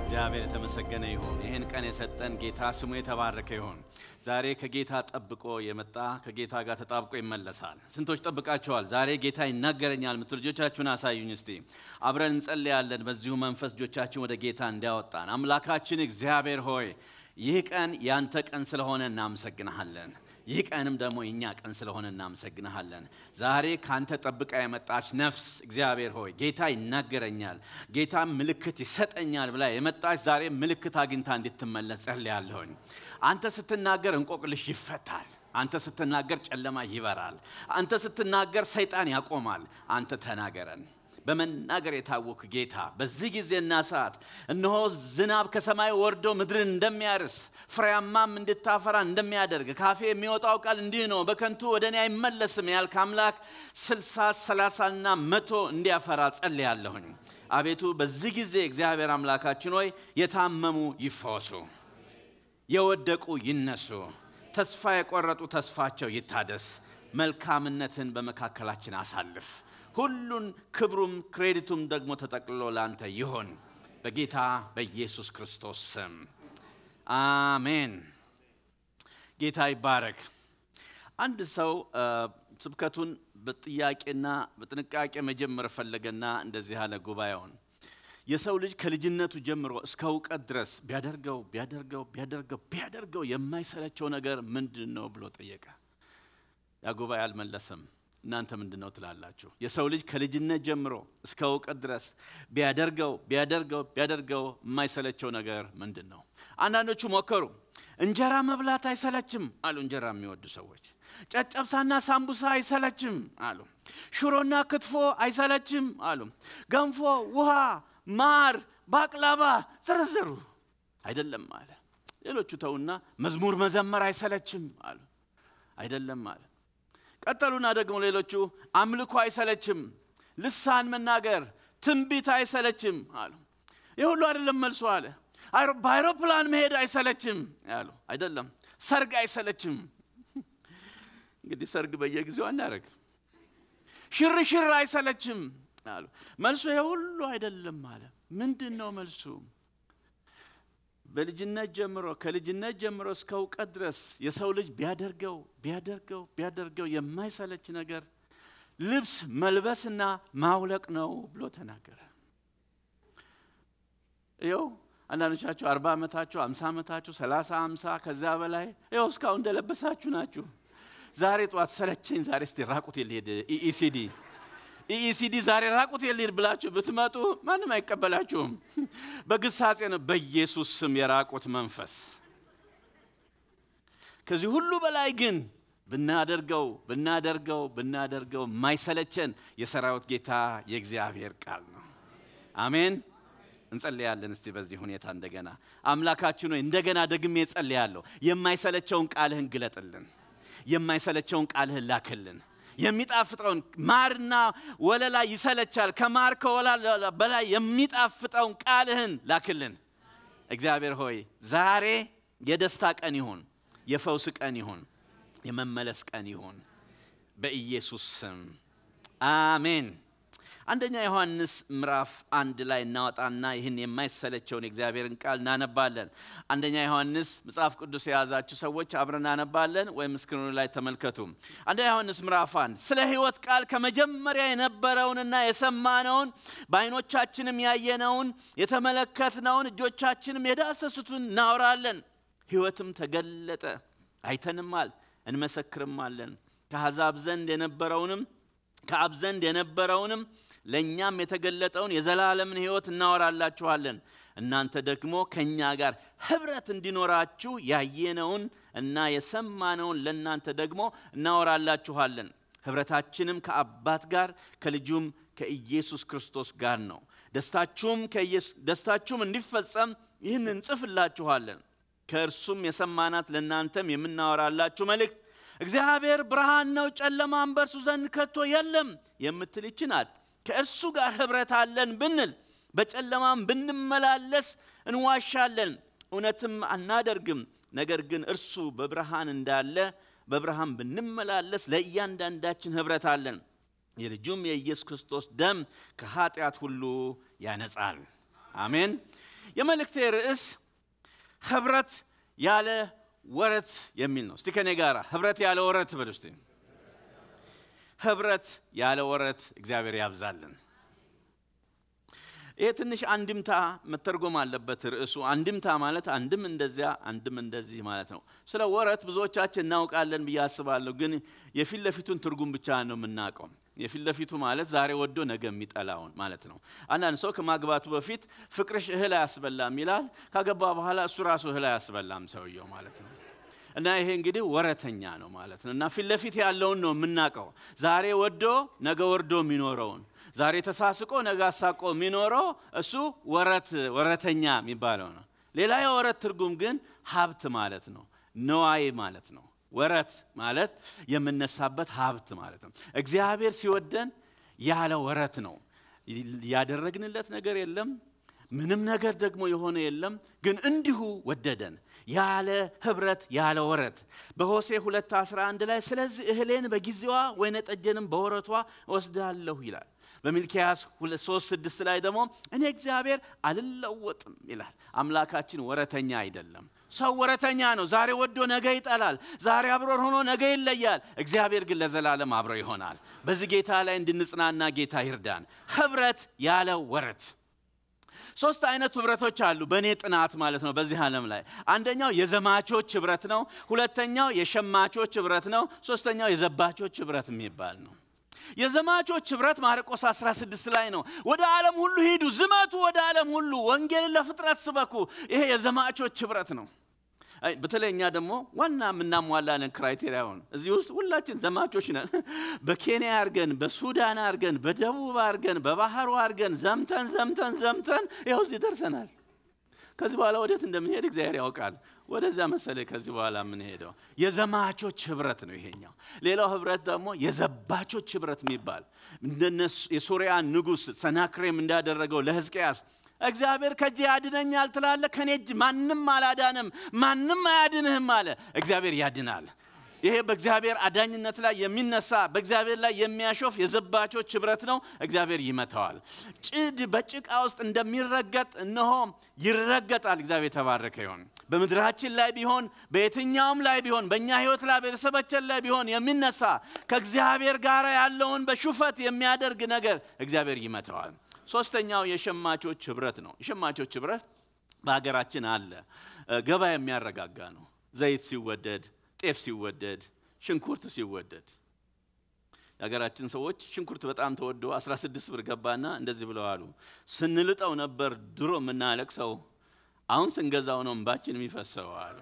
እግዚአብሔር የተመሰገነ ይሁን። ይሄን ቀን የሰጠን ጌታ ስሙ የተባረከ ይሁን። ዛሬ ከጌታ ጠብቆ የመጣ ከጌታ ጋር ተጣብቆ ይመለሳል። ስንቶች ጠብቃቸዋል? ዛሬ ጌታ ይናገረኛል ምትሉ ልጆቻችሁን አሳዩኝ እስቲ። አብረን እንጸልያለን። በዚሁ መንፈስ ልጆቻችን ወደ ጌታ እንዲያወጣን። አምላካችን እግዚአብሔር ሆይ ይህ ቀን ያንተ ቀን ስለሆነ እናመሰግንሃለን። ይህ ቀንም ደግሞ የኛ ቀን ስለሆነ እናመሰግንሃለን። ዛሬ ካንተ ጠብቃ የመጣች ነፍስ እግዚአብሔር ሆይ ጌታ ይናገረኛል፣ ጌታ ምልክት ይሰጠኛል ብላ የመጣች ዛሬ ምልክት አግኝታ እንድትመለስ ጸልያለሁኝ። አንተ ስትናገር እንቆቅልሽ ይፈታል። አንተ ስትናገር ጨለማ ይበራል። አንተ ስትናገር ሰይጣን ያቆማል። አንተ ተናገረን። በመናገር የታወክ ጌታ በዚህ ጊዜና ሰዓት እነሆ ዝናብ ከሰማይ ወርዶ ምድርን እንደሚያርስ ፍሬያማም እንድታፈራ እንደሚያደርግ ካፌ የሚወጣው ቃል እንዲህ ነው፣ በከንቱ ወደኔ አይመለስም ያልክ አምላክ 60 30 እና 100 እንዲያፈራ ጸልያለሁኝ። አቤቱ በዚህ ጊዜ እግዚአብሔር አምላካችን ሆይ የታመሙ ይፈወሱ፣ የወደቁ ይነሱ፣ ተስፋ የቆረጡ ተስፋቸው ይታደስ። መልካምነትን በመካከላችን አሳልፍ። ሁሉን ክብሩም ክሬዲቱም ደግሞ ተጠቅልሎ ላንተ ይሁን በጌታ በኢየሱስ ክርስቶስ ስም አሜን። ጌታ ይባረክ። አንድ ሰው ስብከቱን በጥያቄና በጥንቃቄ መጀመር ፈለገና እንደዚህ አለ ጉባኤውን። የሰው ልጅ ከልጅነቱ ጀምሮ እስከ ዕውቀት ድረስ ቢያደርገው የማይሰለቸው ነገር ምንድነው ብሎ ጠየቀ። ያ ጉባኤ አልመለሰም። እናንተ ምንድነው ትላላችሁ? የሰው ልጅ ከልጅነት ጀምሮ እስከ ዕውቀት ድረስ ቢያደርገው የማይሰለቸው ነገር ምንድነው? አንዳንዶቹ ሞከሩ። እንጀራ መብላት አይሰለችም አሉ። እንጀራ የሚወዱ ሰዎች። ጨጨብሳና ሳምቡሳ አይሰለችም አሉ። ሽሮና ክትፎ አይሰለችም አሉ። ገንፎ፣ ውሃ፣ ማር፣ ባቅላባ ዘረዘሩ። አይደለም አለ። ሌሎቹ ተውና መዝሙር መዘመር አይሰለችም አሉ። አይደለም አለ። ቀጠሉና ደግሞ ሌሎቹ አምልኮ አይሰለችም፣ ልሳን መናገር፣ ትንቢት አይሰለችም አሉ። ይሁሉ አይደለም መልሶ አለ። በአይሮፕላን መሄድ አይሰለችም አሉ። አይደለም። ሰርግ አይሰለችም። እንግዲህ ሰርግ በየጊዜው አናረግ። ሽርሽር አይሰለችም አሉ። መልሶ ይሁሉ አይደለም አለ። ምንድነው መልሱ? ከልጅነት ጀምሮ እስከ ዕውቀት ድረስ የሰው ልጅ ቢያደርገው የማይሰለች ነገር ልብስ መልበስና ማውለቅ ነው ብሎ ተናገረ። ይኸው አንዳንዶቻችሁ 40 ዓመታችሁ 50 ዓመታችሁ 30 50 ከዛ በላይ ይኸው እስካሁን እንደለበሳችሁ ናችሁ። ዛሬ ጧት ሰለቸኝ፣ ዛሬ እስቲ ራቁት ልሄድ ኢኢሲዲ ዛሬ ራቁት ልሄድ ብላችሁ ብትመጡ ማንም አይቀበላችሁም። በግሳጼ ነው። በኢየሱስ ስም የራቁት መንፈስ። ከዚህ ሁሉ በላይ ግን ብናደርገው ማይሰለቸን የሰራዊት ጌታ የእግዚአብሔር ቃል ነው። አሜን። እንጸልያለን እስቲ በዚህ ሁኔታ እንደገና። አምላካችን ሆይ እንደገና ደግሜ ጸልያለሁ። የማይሰለቸውን ቃልህን ግለጥልን። የማይሰለቸውን ቃልህን ላክልን። የሚጣፍጠውን ማርና ወለላ ይሰለቻል፣ ከማር ከወለላ በላይ የሚጣፍጠውን ቃልህን ላክልን። እግዚአብሔር ሆይ ዛሬ የደስታ ቀን ይሁን፣ የፈውስ ቀን ይሁን፣ የመመለስ ቀን ይሁን በኢየሱስ ስም አሜን። አንደኛ ዮሐንስ ምዕራፍ 1 ላይ እናወጣና ይህን የማይሰለቸውን እግዚአብሔርን ቃል እናነባለን። አንደኛ ዮሐንስ መጽሐፍ ቅዱስ የያዛችሁ ሰዎች አብረን እናነባለን ወይም ስክሪኑ ላይ ተመልከቱ። አንደኛ ዮሐንስ ምዕራፍ 1 ስለ ሕይወት ቃል ከመጀመሪያ የነበረውንና የሰማነውን በዓይኖቻችንም ያየነውን የተመለከትነውን እጆቻችንም የዳሰሱትን እናወራለን። ሕይወትም ተገለጠ፣ አይተንማል፣ እንመሰክርማለን። ከአሕዛብ ዘንድ የነበረውንም ለኛም የተገለጠውን የዘላለምን ሕይወት እናወራላችኋለን። እናንተ ደግሞ ከኛ ጋር ህብረት እንዲኖራችሁ ያየነውን እና የሰማነውን ለእናንተ ደግሞ እናወራላችኋለን። ህብረታችንም ከአባት ጋር ከልጁም ከኢየሱስ ክርስቶስ ጋር ነው። ደስታችሁም እንዲፈጸም ይህን እንጽፍላችኋለን። ከእርሱም የሰማናት ለእናንተም የምናወራላችሁ መልእክት እግዚአብሔር ብርሃን ነው፣ ጨለማም በእርሱ ዘንድ ከቶ የለም የምትል ይህች ናት። ከእርሱ ጋር ህብረት አለን ብንል በጨለማም ብንመላለስ እንዋሻለን፣ እውነትም አናደርግም። ነገር ግን እርሱ በብርሃን እንዳለ በብርሃን ብንመላለስ ለእያንዳንዳችን ህብረት አለን። የልጁም የኢየሱስ ክርስቶስ ደም ከኃጢአት ሁሉ ያነጻል። አሜን። የመልእክቴ ርዕስ ህብረት ያለ ወረት የሚል ነው። እስቲ ከኔ ጋር ህብረት ያለ ወረት በሉ እስቲ። ህብረት ያለ ወረት እግዚአብሔር ያብዛልን። ይሄ ትንሽ አንድምታ መተርጎም አለበት ርዕሱ። አንድምታ ማለት አንድም እንደዚያ አንድም እንደዚህ ማለት ነው። ስለ ወረት ብዙዎቻችን እናውቃለን ብዬ አስባለሁ፣ ግን የፊት ለፊቱን ትርጉም ብቻ ነው የምናውቀው። የፊት ለፊቱ ማለት ዛሬ ወዶ ነገ የሚጠላውን ማለት ነው። አንዳንድ ሰው ከማግባቱ በፊት ፍቅርሽ እህል አያስበላም ይላል፣ ካገባ በኋላ እሱ ራሱ እህል አያስበላም ሰውየው ማለት ነው። እና ይሄ እንግዲህ ወረተኛ ነው ማለት ነው። እና ፊት ለፊት ያለውን ነው የምናውቀው። ዛሬ ወዶ ነገ ወርዶ የሚኖረውን፣ ዛሬ ተሳስቆ ነገ አሳቆ የሚኖረው እሱ ወረተኛ የሚባለው ነው። ሌላ የወረት ትርጉም ግን ሀብት ማለት ነው፣ ነዋይ ማለት ነው። ወረት ማለት የምነሳበት ሀብት ማለት ነው። እግዚአብሔር ሲወደን ያለ ወረት ነው። ያደረግንለት ነገር የለም፣ ምንም ነገር ደግሞ የሆነ የለም፣ ግን እንዲሁ ወደደን ያለ ህብረት ያለ ወረት። በሆሴዕ 2:11 ላይ ስለዚህ እህሌን በጊዜዋ ወይነ ጠጄንም በወረቷ ወስዳለሁ ይላል። በሚልክያስ 3:6 ላይ ደግሞ እኔ እግዚአብሔር አልለወጥም ይላል። አምላካችን ወረተኛ አይደለም። ሰው ወረተኛ ነው። ዛሬ ወዶ ነገ ይጠላል። ዛሬ አብሮን ሆኖ ነገ ይለያል። እግዚአብሔር ግን ለዘላለም አብሮ ይሆናል። በዚህ ጌታ ላይ እንድንጽናና ጌታ ይርዳን። ህብረት ያለ ወረት። ሶስት አይነት ህብረቶች አሉ በእኔ ጥናት ማለት ነው በዚህ ዓለም ላይ። አንደኛው የዘማቾች ህብረት ነው። ሁለተኛው የሸማቾች ህብረት ነው። ሶስተኛው የዘባቾች ህብረት የሚባል ነው። የዘማቾች ህብረት ማርቆስ 16 ላይ ነው። ወደ ዓለም ሁሉ ሂዱ፣ ዝመቱ፣ ወደ ዓለም ሁሉ ወንጌልን ለፍጥረት ስበኩ። ይሄ የዘማቾች ህብረት ነው። በተለይኛ ደግሞ ዋና ምናሟላለን ክራይቴሪያውን እዚህ ውስጥ ሁላችን ዘማቾች ነን። በኬንያ አርገን፣ በሱዳን አርገን፣ በደቡብ አርገን፣ በባህሩ አርገን ዘምተን ይኸው እዚህ ደርሰናል። ከዚህ በኋላ ወዴት እንደምንሄድ እግዚአብሔር ያውቃል። ወደዛ መሰለ ከዚህ በኋላ ምን ሄደው የዘማቾች ህብረት ነው ይሄኛው። ሌላው ህብረት ደግሞ የዘባቾች ህብረት የሚባል እንደነሱ የሶሪያ ንጉስ ሰናክሬም እንዳደረገው ለሕዝቅያስ እግዚአብሔር ከእጄ ያድነኛል ትላለህ፣ ከኔ እጅ ማንም አላዳንም፣ ማንም አያድንህም አለ። እግዚአብሔር ያድናል። ይሄ በእግዚአብሔር አዳኝነት ላይ የሚነሳ በእግዚአብሔር ላይ የሚያሾፍ የዘባቾች ህብረት ነው። እግዚአብሔር ይመታዋል። ጭድ በጭቃ ውስጥ እንደሚረገጥ እነሆ ይረገጣል። እግዚአብሔር ተባረከ ይሁን። በምድራችን ላይ ቢሆን በየትኛውም ላይ ቢሆን በእኛ ህይወት ላይ በቤተሰባችን ላይ ቢሆን የሚነሳ ከእግዚአብሔር ጋር ያለውን በሹፈት የሚያደርግ ነገር እግዚአብሔር ይመታዋል። ሶስተኛው የሸማቾች ህብረት ነው። የሸማቾች ህብረት በሀገራችን አለ። ገበያ የሚያረጋጋ ነው። ዘይት ሲወደድ፣ ጤፍ ሲወደድ፣ ሽንኩርት ሲወደድ፣ የሀገራችን ሰዎች ሽንኩርት በጣም ተወዶ 16 ብር ገባና እንደዚህ ብለዋል። ስንልጠው ነበር ድሮ የምናለቅሰው፣ አሁን ስንገዛው ነው እንባችን የሚፈሰው አሉ።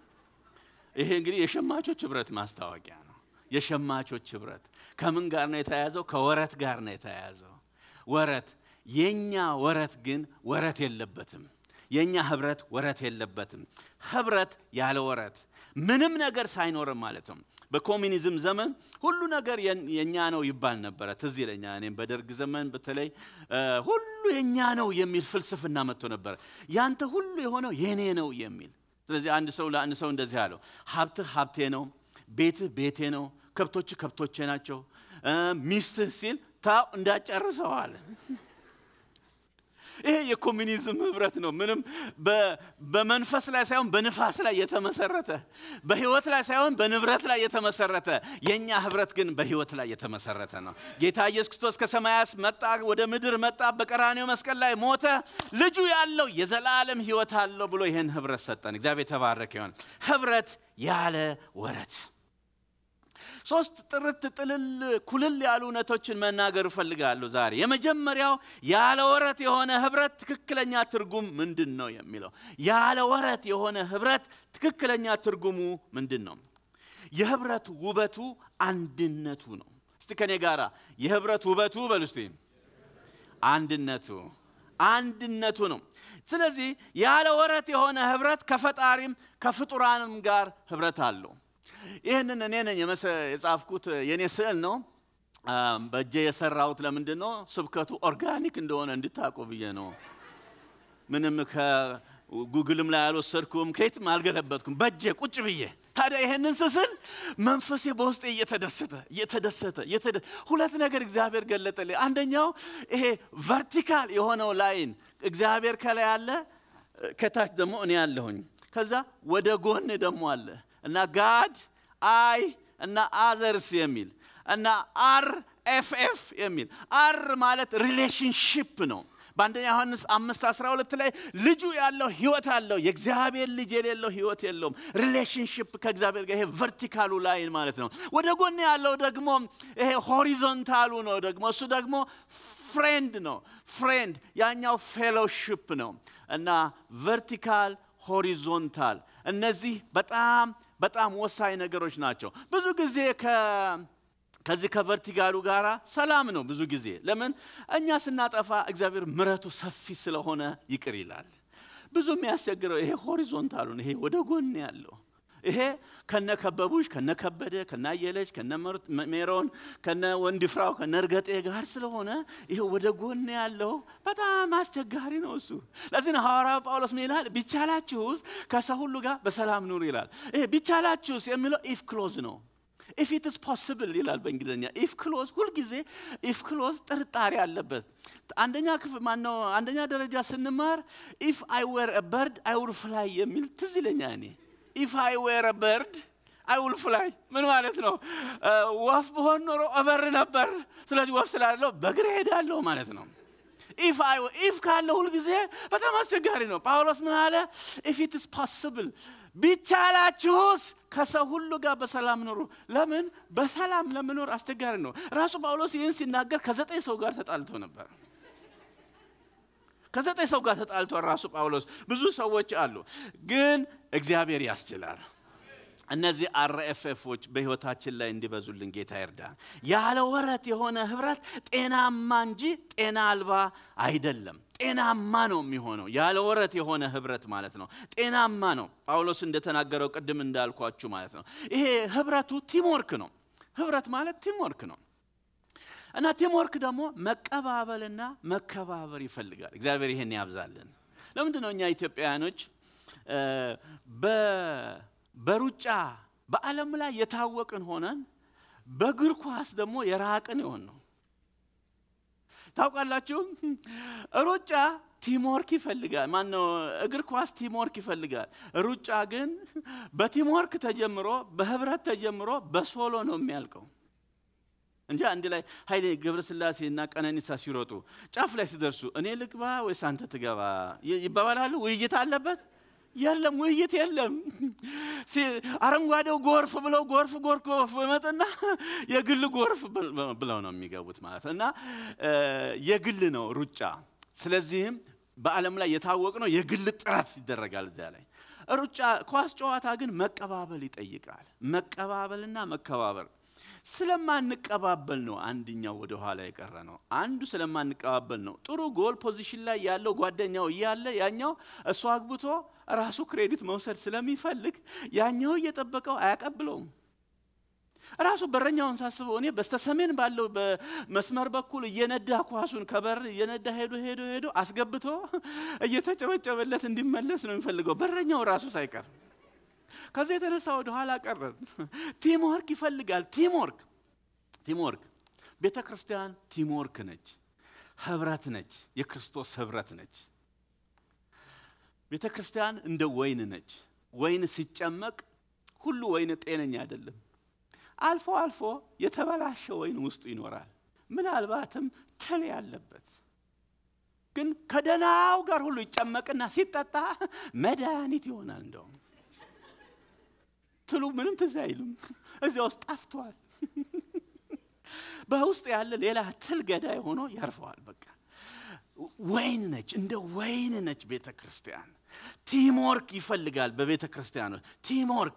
ይሄ እንግዲህ የሸማቾች ህብረት ማስታወቂያ ነው። የሸማቾች ህብረት ከምን ጋር ነው የተያያዘው? ከወረት ጋር ነው የተያያዘው። ወረት የኛ ወረት ግን ወረት የለበትም። የኛ ህብረት ወረት የለበትም። ህብረት ያለ ወረት ምንም ነገር ሳይኖር ማለት ነው። በኮሙኒዝም ዘመን ሁሉ ነገር የኛ ነው ይባል ነበር። ትዝ ይለኛል እኔም በደርግ ዘመን በተለይ ሁሉ የኛ ነው የሚል ፍልስፍና መጥቶ ነበር። ያንተ ሁሉ የሆነው የኔ ነው የሚል። ስለዚህ አንድ ሰው እንደዚህ አለው፣ ሀብትህ ሀብቴ ነው፣ ቤትህ ቤቴ ነው፣ ከብቶችህ ከብቶቼ ናቸው፣ ሚስትህ ሲል ታው እንዳጨርሰው አለ። ይሄ የኮሙኒዝም ህብረት ነው። ምንም በመንፈስ ላይ ሳይሆን በንፋስ ላይ የተመሰረተ፣ በህይወት ላይ ሳይሆን በንብረት ላይ የተመሰረተ። የኛ ህብረት ግን በህይወት ላይ የተመሰረተ ነው። ጌታ ኢየሱስ ክርስቶስ ከሰማያት መጣ፣ ወደ ምድር መጣ፣ በቀራንዮ መስቀል ላይ ሞተ፣ ልጁ ያለው የዘላለም ህይወት አለው ብሎ ይሄን ህብረት ሰጠን። እግዚአብሔር ተባረከ ይሁን። ህብረት ያለ ወረት። ሶስት ጥርት ጥልል ኩልል ያሉ እውነቶችን መናገር እፈልጋለሁ ዛሬ። የመጀመሪያው ያለ ወረት የሆነ ህብረት ትክክለኛ ትርጉም ምንድነው የሚለው። ያለ ወረት የሆነ ህብረት ትክክለኛ ትርጉሙ ምንድነው? የህብረት ውበቱ አንድነቱ ነው። እስቲ ከኔ ጋራ የህብረት ውበቱ በሉ እስቲ። አንድነቱ ነው። ስለዚህ ያለ ወረት የሆነ ህብረት ከፈጣሪም ከፍጡራንም ጋር ህብረት አለው። ይሄንን እኔ ነኝ የጻፍኩት፣ የኔ ስዕል ነው። በእጄ የሰራሁት ለምንድን ነው? ስብከቱ ኦርጋኒክ እንደሆነ እንድታውቁ ብዬ ነው። ምንም ከጉግልም ላይ አልወሰድኩም፣ ከየትም አልገለበጥኩም፣ በእጄ ቁጭ ብዬ። ታዲያ ይሄንን ስስል መንፈሴ በውስጤ እየተደሰተ ሁለት ነገር እግዚአብሔር ገለጠልኝ። አንደኛው ይሄ ቨርቲካል የሆነው ላይን እግዚአብሔር ከላይ አለ፣ ከታች ደግሞ እኔ ያለሁኝ ከዛ ወደ ጎን ደግሞ አለ እና God I እና others የሚል እና RFF የሚል R ማለት ሪሌሽንሺፕ ነው በአንደኛ ዮሐንስ 5:12 ላይ ልጁ ያለው ህይወት አለው የእግዚአብሔር ልጅ የሌለው ህይወት የለውም ሪሌሽንሺፕ ከእግዚአብሔር ጋር ይሄ ቨርቲካሉ ላይን ማለት ነው ወደ ጎን ያለው ደግሞ ይሄ ሆሪዞንታሉ ነው ደግሞ እሱ ደግሞ ፍሬንድ ነው ፍሬንድ ያኛው ፌሎሺፕ ነው እና ቨርቲካል ሆሪዞንታል እነዚህ በጣም ወሳኝ ነገሮች ናቸው ብዙ ጊዜ ከዚህ ከቨርቲካሉ ጋራ ሰላም ነው ብዙ ጊዜ ለምን እኛ ስናጠፋ እግዚአብሔር ምሕረቱ ሰፊ ስለሆነ ይቅር ይላል ብዙ የሚያስቸግረው ይሄ ሆሪዞንታሉ ነው ይሄ ወደ ጎን ያለው ይሄ ከነከበቡሽ ከነከበደ ከናየለች ከነሜሮን ከነወንድፍራው ከነርገጤ ጋር ስለሆነ ይሄ ወደ ጎን ያለው በጣም አስቸጋሪ ነው እሱ ለዚህ ነው ሐዋርያው ጳውሎስ ምን ይላል ቢቻላችሁስ ከሰው ሁሉ ጋር በሰላም ኑሩ ይላል ይሄ ቢቻላችሁስ የሚለው if close ነው if it is possible ይላል በእንግሊዘኛ if close ሁሉ ጊዜ if close ጥርጣሬ አለበት አንደኛ ደረጃ ስንማር if I were a bird I would fly የሚል ትዝ ይለኛል እኔ if I were a bird I will fly ምን ማለት ነው ወፍ ብሆን ኖሮ አበር ነበር ስለዚህ ወፍ ስላለው በእግሬ ሄዳለሁ ማለት ነው if ካለ ሁሉ ጊዜ በጣም አስቸጋሪ ነው ጳውሎስ ምን አለ if it is possible ቢቻላችሁስ ከሰው ሁሉ ጋር በሰላም ኑሩ ለምን በሰላም ለመኖር አስቸጋሪ ነው ራሱ ጳውሎስ ይህን ሲናገር ከ9 ሰው ጋር ተጣልቶ ነበር ከ9 ሰው ጋር ተጣልቶ ራሱ ጳውሎስ ብዙ ሰዎች አሉ ግን እግዚአብሔር ያስችላል እነዚህ RFFዎች በህይወታችን ላይ እንዲበዙልን ጌታ ይርዳን ያለ ወረት የሆነ ህብረት ጤናማ እንጂ ጤና አልባ አይደለም ጤናማ ነው የሚሆነው ያለ ወረት የሆነ ህብረት ማለት ነው ጤናማ ነው ጳውሎስ እንደተናገረው ቀደም እንዳልኳችሁ ማለት ነው ይሄ ህብረቱ ቲምወርክ ነው ህብረት ማለት ቲምወርክ ነው እና ቲምወርክ ደግሞ መቀባበልና መከባበር ይፈልጋል እግዚአብሔር ይሄን ያብዛልን ለምንድን ነው እኛ ኢትዮጵያውያኖች በሩጫ በዓለም ላይ የታወቅን ሆነን በእግር ኳስ ደግሞ የራቅን ነው ታውቃላችሁ ሩጫ ቲምወርክ ይፈልጋል ማነው እግር ኳስ ቲምወርክ ይፈልጋል ሩጫ ግን በቲምወርክ ተጀምሮ በህብረት ተጀምሮ በሶሎ ነው የሚያልቀው እንጂ አንድ ላይ ኃይሌ ገብረስላሴና ቀነኒሳ ሲሮጡ ጫፍ ላይ ሲደርሱ እኔ ልግባ ወይስ አንተ ትገባ ይባባላሉ ውይይት አለበት የለም ውይይት የለም አረንጓዴው ጎርፍ ብለው ጎርፍ በመጠና የግል ጎርፍ ብለው ነው የሚገቡት ማለት እና የግል ነው ሩጫ ስለዚህም በዓለም ላይ የታወቀ ነው የግል ጥረት ይደረጋል እዛ ላይ ሩጫ ኳስ ጨዋታ ግን መቀባበል ይጠይቃል መቀባበልና መከባበር ስለማንቀባበል ነው አንደኛው ወደ ኋላ የቀረ ነው አንዱ ስለማንቀባበል ነው ጥሩ ጎል ፖዚሽን ላይ ያለው ጓደኛው ያለ ያኛው እሱ አግብቶ ራሱ ክሬዲት መውሰድ ስለሚፈልግ ያኛው እየተጠበቀው አያቀብለውም ራሱ በረኛውን ሳስበው እኔ በስተሰሜን ባለው በመስመር በኩል እየነዳ ኳሱን ከበር እየነዳ ሄዶ አስገብቶ እየተጨበጨበለት እንዲመለስ ነው የሚፈልገው በረኛው ራሱ ሳይቀር ከዚህ የተነሳ ወደ ኋላ ቀረን ቲምወርክ ይፈልጋል ቲምወርክ ቤተክርስቲያን ቲምወርክ ነች ህብረት ነች የክርስቶስ ህብረት ነች ቤተክርስቲያን እንደ ወይን ነች ወይን ሲጨመቅ ሁሉ ወይን ጤነኛ አይደለም አልፎ የተበላሸ ወይን ውስጡ ይኖራል ምናልባትም ትል ያለበት ግን ከደናው ጋር ሁሉ ይጨመቅና ሲጠጣ መድኃኒት ይሆናል እንደው ትሉ ምንም ትዛይሉም እዚያው ጠፍቷል በውስጥ ያለ ሌላ ትል ገዳይ ሆኖ ያርፈዋል በቃ ወይን ነች እንደ ወይን ነች ቤተክርስቲያን ቲምወርክ ይፈልጋል በቤተክርስቲያኑ ቲምወርክ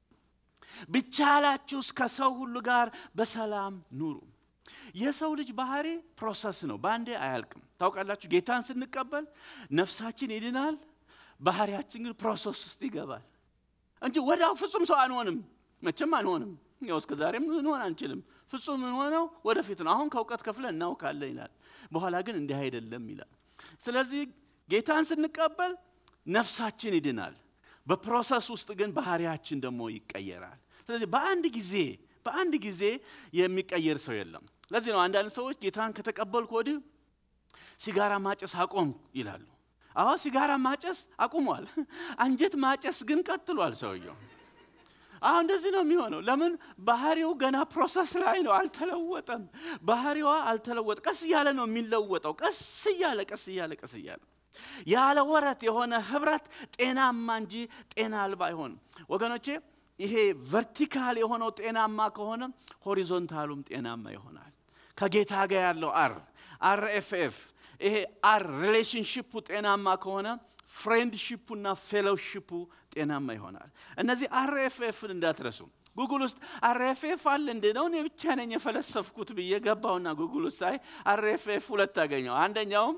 ቢቻላችሁ ከሰው ሁሉ ጋር በሰላም ኑሩ የሰው ልጅ ባህሪ ፕሮሰስ ነው ባንዴ አያልቅም ታውቃላችሁ ጌታን ስንቀበል ነፍሳችን ይድናል ባህሪያችን ግን ፕሮሰስ ውስጥ ይገባል እንጂ ወዳው ፍጹም ሰው አንሆንም መቼም አንሆንም ያው እስከ ዛሬም እንሆን አንችልም ፍጹም እንሆነው ወደፊት ነው አሁን ከውቀት ከፍለን እናውቃለን ይላል በኋላ ግን እንዲህ አይደለም ይላል ስለዚህ ጌታን ስንቀበል ነፍሳችን ይድናል በፕሮሰስ ውስጥ ግን ባህሪያችን ደግሞ ይቀየራል ስለዚህ በአንድ ጊዜ የሚቀየር ሰው የለም ለዚህ ነው አንዳንድ ሰዎች ጌታን ከተቀበልኩ ወዲህ ሲጋራ ማጨስ አቆም ይላሉ አዎ ሲጋራ ማጨስ አቁሟል አንጀት ማጨስ ግን ቀጥሏል ሰውየው አሁን እንደዚህ ነው የሚሆነው ለምን ባህሪው ገና ፕሮሰስ ላይ ነው አልተለወጠም ባህሪዋ አልተለወጠ ቀስ ያለ ነው የሚለወጠው ቀስ ያለ ያለ ወረት የሆነ ህብረት ጤናማ እንጂ ጤና አልባ አይሆን ወገኖቼ ይሄ ቨርቲካል የሆነው ጤናማ ከሆነ ሆሪዞንታሉም ጤናማ ይሆናል ከጌታ ጋር ያለው RFF ይሄ ሪሌሽንሺፑ ጤናማ ከሆነ ፍሬንድሺፑና ፌሎሺፑ ጤናማ ይሆናል እነዚህ RFFን እንዳትረሱ ጉግል ውስጥ RFF አለ እንደ ነው እኔ ብቻ ነኝ የፈለሰፍኩት በየገባውና ጉግል ውስጥ ሳይ RFF ሁለት አገኘው አንደኛው